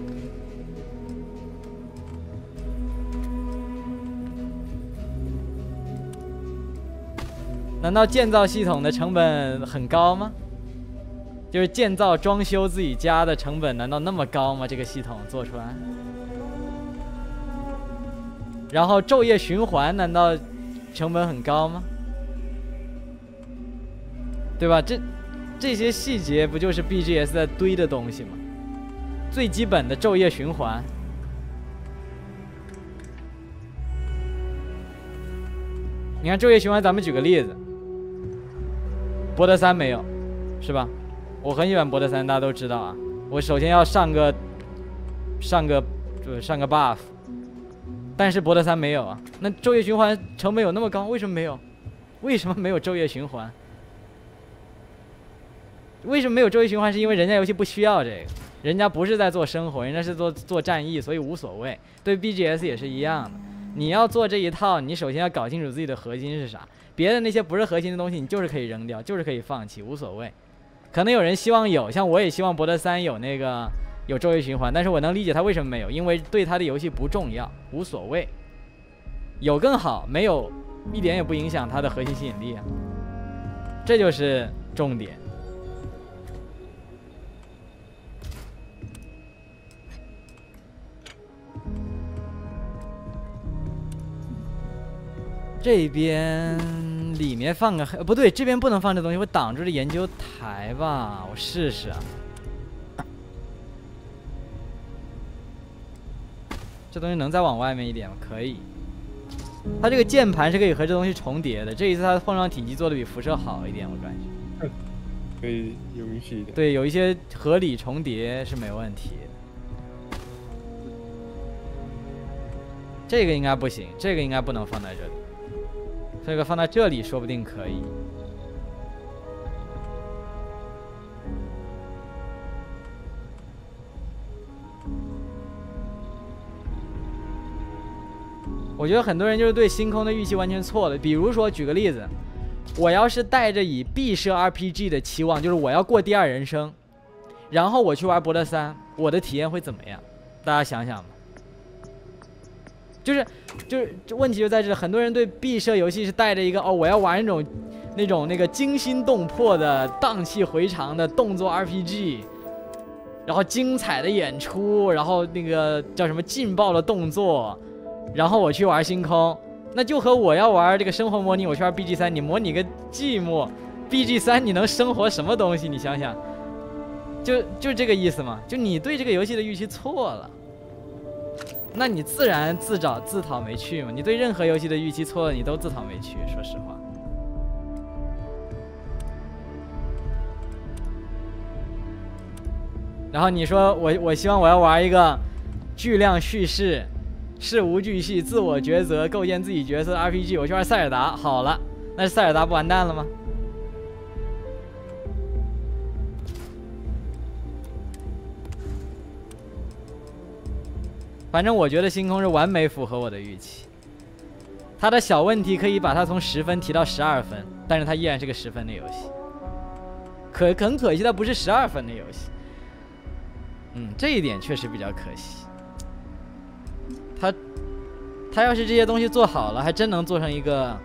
难道建造系统的成本很高吗？就是建造装修自己家的成本难道那么高吗？这个系统做出来，然后昼夜循环难道？ 成本很高吗？对吧？这这些细节不就是 B G S 在堆的东西吗？最基本的昼夜循环。你看昼夜循环，咱们举个例子，博德三没有，是吧？我很喜欢博德三，大家都知道啊。我首先要上个上个就是上个 buff。 但是博德三没有啊，那昼夜循环成本有那么高，为什么没有？为什么没有昼夜循环？为什么没有昼夜循环？是因为人家游戏不需要这个，人家不是在做生活，人家是做做战役，所以无所谓。对 B G S 也是一样的，你要做这一套，你首先要搞清楚自己的核心是啥，别的那些不是核心的东西，你就是可以扔掉，就是可以放弃，无所谓。可能有人希望有，像我也希望博德三有那个。 有昼夜循环，但是我能理解他为什么没有，因为对他的游戏不重要，无所谓。有更好，没有一点也不影响它的核心吸引力啊，这就是重点。这边里面放个不对，这边不能放这东西，会挡住这研究台吧？我试试啊。 这东西能再往外面一点吗？可以。它这个键盘是可以和这东西重叠的。这一次它的碰撞体积做的比辐射好一点，我感觉。 可以有允许一点。 对，有一些合理重叠是没问题的。这个应该不行，这个应该不能放在这里。这个放在这里说不定可以。 我觉得很多人就是对星空的预期完全错了。比如说，举个例子，我要是带着以毕设 R P G 的期望，就是我要过第二人生，然后我去玩博德三，我的体验会怎么样？大家想想吧。就是，就是问题就在这，很多人对毕设游戏是带着一个哦，我要玩那种那种那个惊心动魄的、荡气回肠的动作 R P G。 然后精彩的演出，然后那个叫什么劲爆的动作，然后我去玩星空，那就和我要玩这个生活模拟，我去玩 B G 三，你模拟个寂寞 ，B G 三你能生活什么东西？你想想，就就这个意思嘛，就你对这个游戏的预期错了。 那你自然自找自讨没趣嘛。你对任何游戏的预期错了，你都自讨没趣。说实话。然后你说我我希望我要玩一个巨量叙事、事无巨细、自我抉择、构建自己角色的 R P G， 我去玩塞尔达好了，那塞尔达不完蛋了吗？反正我觉得星空是完美符合我的预期。它的小问题可以把它从十分提到十二分，但是它依然是个十分的游戏。可很可惜，它不是十二分的游戏。嗯，这一点确实比较可惜。他，他要是这些东西做好了，还真能做成一个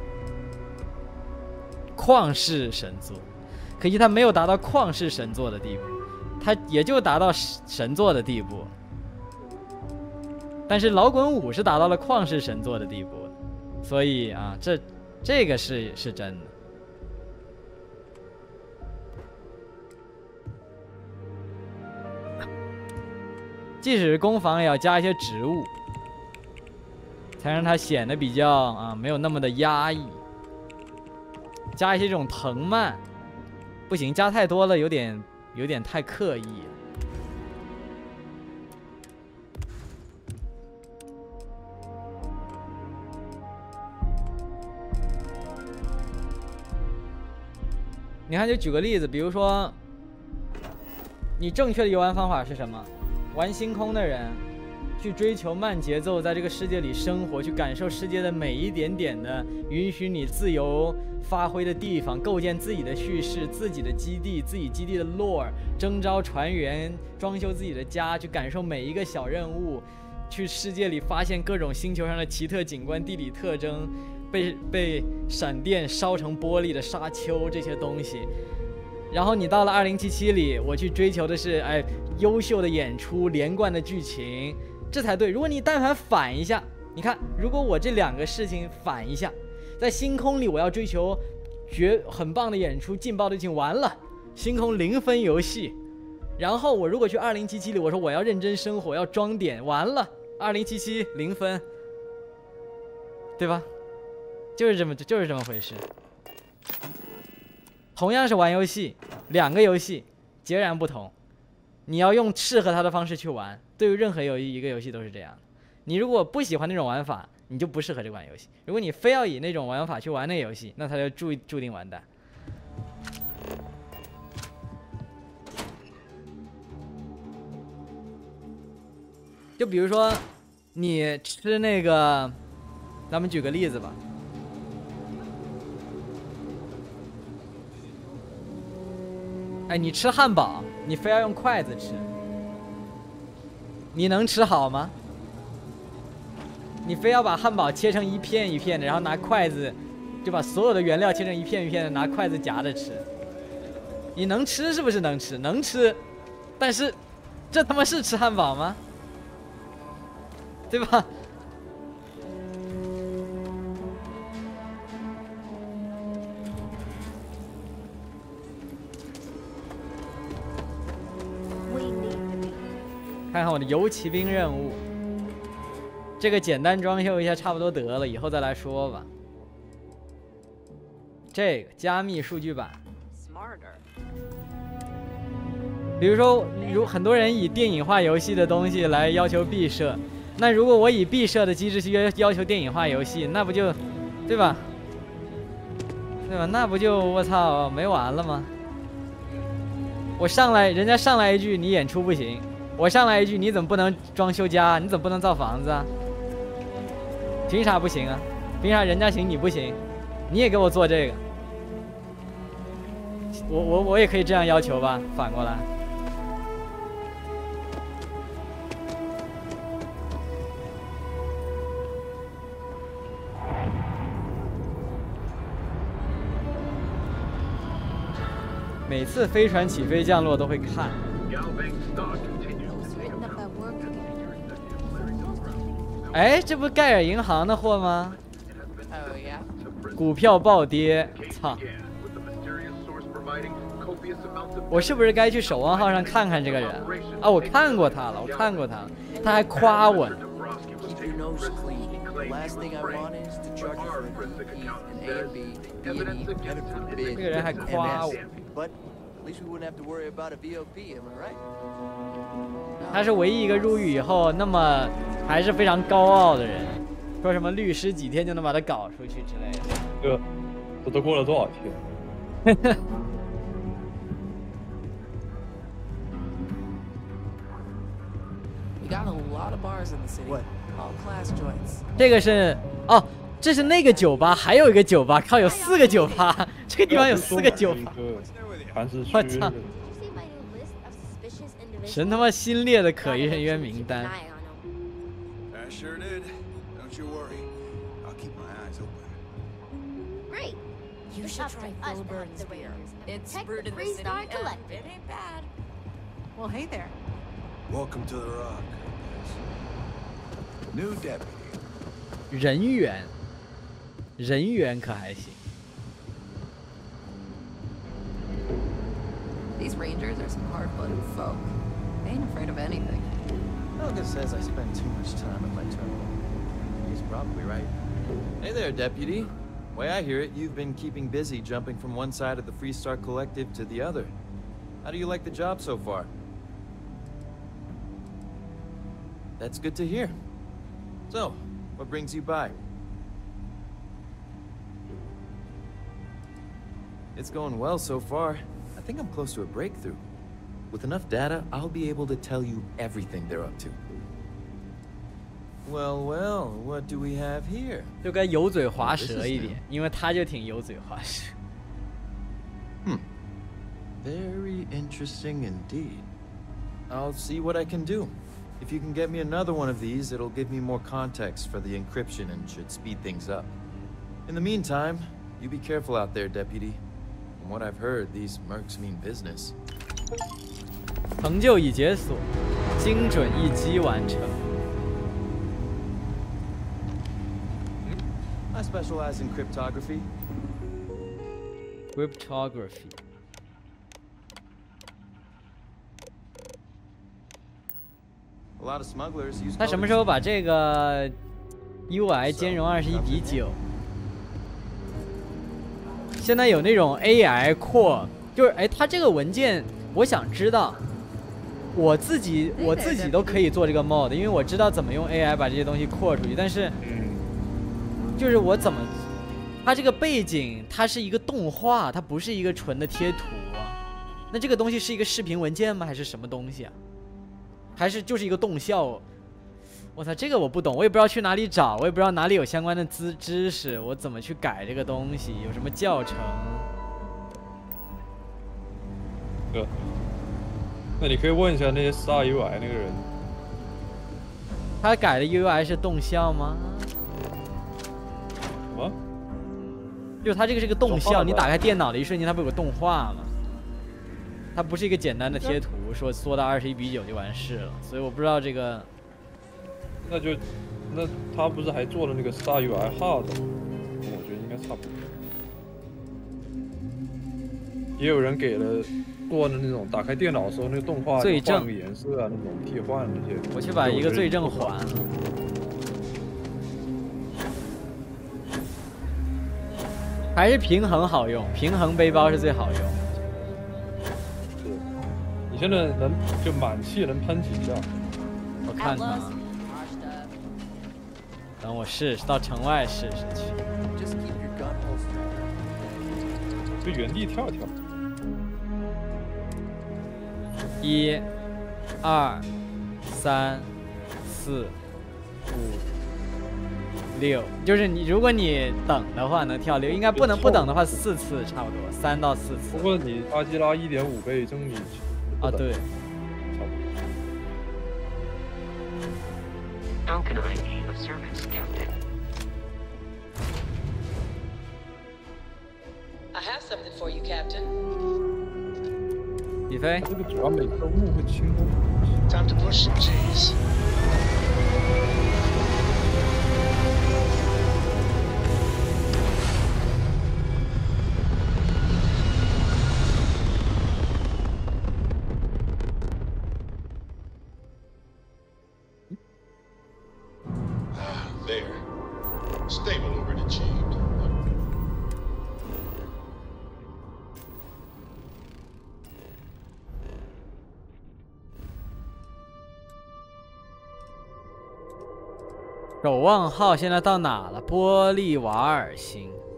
旷世神作。可惜他没有达到旷世神作的地步，他也就达到神作的地步。但是老滚五是达到了旷世神作的地步，所以啊，这这个是是真的。即使是攻防也要加一些植物，才让它显得比较啊没有那么的压抑。加一些这种藤蔓，不行，加太多了有点有点太刻意了。你看，就举个例子，比如说，你正确的游玩方法是什么？玩星空的人，去追求慢节奏，在这个世界里生活，去感受世界的每一点点的允许你自由发挥的地方，构建自己的叙事、自己的基地、自己基地的 lore， 征召船员，装修自己的家，去感受每一个小任务，去世界里发现各种星球上的奇特景观、地理特征，被被闪电烧成玻璃的沙丘这些东西。然后你到了二零七七里，我去追求的是哎优秀的演出、连贯的剧情，这才对。如果你但凡反一下，你看，如果我这两个事情反一下，在星空里我要追求绝很棒的演出、劲爆的剧情，完了，星空零分游戏。然后我如果去二零七七里，我说我要认真生活，要装点，完了，二零七七零分，对吧？就是这么就是这么回事。同样是玩游戏，两个游戏截然不同，你要用适合它的方式去玩。对于任何游戏，一个游戏都是这样的。你如果不喜欢那种玩法，你就不适合这款游戏。如果你非要以那种玩法去玩那个游戏，那它就注注定完蛋。就比如说，你吃那个，咱们举个例子吧。哎，你吃汉堡，你非要用筷子吃，你能吃好吗？你非要把汉堡切成一片一片的，然后拿筷子就把所有的原料切成一片一片的，拿筷子夹着吃，你能吃是不是能吃？能吃，但是这他妈是吃汉堡吗？对吧？看看我的游骑兵任务，这个简单装修一下差不多得了，以后再来说吧。这个加密数据版，比如说，如很多人以电影化游戏的东西来要求毕设，那如果我以毕设的机制去要求电影化游戏，那不就，对吧？对吧？那不就我操没完了吗？我上来，人家上来一句你演出不行。我上来一句，你怎么不能装修家？你怎么不能造房子啊？凭啥不行啊？凭啥人家行你不行？你也给我做这个，我我我也可以这样要求吧？反过来，每次飞船起飞降落都会看。哎，这不盖尔银行的货吗？股票暴跌，操！我是不是该去守望号上看看这个人啊？我看过他了，我看过他了，他还夸我呢。 house clean. The last thing I want is to charge you for an E, an A and B, D and E, and a bid, 这个人还夸我。 But at least we wouldn't have to worry about a V O P, am I right? 他是唯一一个入狱以后那么还是非常高傲的人，说什么律师几天就能把他搞出去之类的。 这这都过了多少天？ We got a lot of bars in the city. What? All class joints. 这个是哦，这是那个酒吧，还有一个酒吧，靠，有四个酒吧，这个地方有四个酒吧。我操！神他妈新列的可疑人员名单。 I sure did. Don't you worry. I'll keep my eyes open. Great. You should try Phil Burns beer. It's brewed in the city, and it ain't bad. Well, hey there. Welcome to the Rock. New deputy. 人员，人员可还行。 These rangers are some hard-blooded folk. They ain't afraid of anything. Helga says I spend too much time at my terminal. He's probably right. Hey there, deputy. Way I hear it, you've been keeping busy jumping from one side of the Freestar Collective to the other. How do you like the job so far? That's good to hear. So, what brings you by? It's going well so far. I think I'm close to a breakthrough. With enough data, I'll be able to tell you everything they're up to. Well, well, what do we have here? 就该油嘴滑舌一点，因为他就挺油嘴滑舌。 Hmm. Very interesting indeed. I'll see what I can do. If you can get me another one of these, it'll give me more context for the encryption and should speed things up. In the meantime, you be careful out there, deputy. From what I've heard, these mercs mean business. 成就已解锁，精准一击完成。 I specialize in cryptography. Cryptography. 他什么时候把这个 U I 兼容二十一比九？现在有那种 A I Core， 就是哎，它这个文件我想知道，我自己我自己都可以做这个 mod， 因为我知道怎么用 A I 把这些东西扩出去，但是就是我怎么，它这个背景它是一个动画，它不是一个纯的贴图啊，那这个东西是一个视频文件吗？还是什么东西啊？ 还是就是一个动效，我操，这个我不懂，我也不知道去哪里找，我也不知道哪里有相关的知知识，我怎么去改这个东西？有什么教程？ 哥，那你可以问一下那些 Star U I 那个人， 他改的 U I 是动效吗？ 什么？ 就他这个是个动效，你打开电脑的一瞬间，它不有个动画吗？ 它不是一个简单的贴图，说缩到二十一比九就完事了，所以我不知道这个。 那就，那他不是还做了那个 Star U I Hard， 我觉得应该差不多。也有人给了做的那种打开电脑的时候那个动画罪证换个颜色啊，那种替换那些。 我去把一个罪证还了。还是平衡好用，平衡背包是最好用。 现在能就满气能喷几下？ 我看看啊，等我试试到城外试试去。 就原地跳跳。 一、二、三、四、五、六，就是你如果你等的话能跳六，应该不能不等的话四次差不多，三到四次。 不过你阿基拉一点五倍增你。 啊，对。 How can I be of service, Captain? I have something for you, Captain. 李飞。 这个主要每个任务会清空。 Time to push some cheese. 守望号现在到哪了？玻利瓦尔星。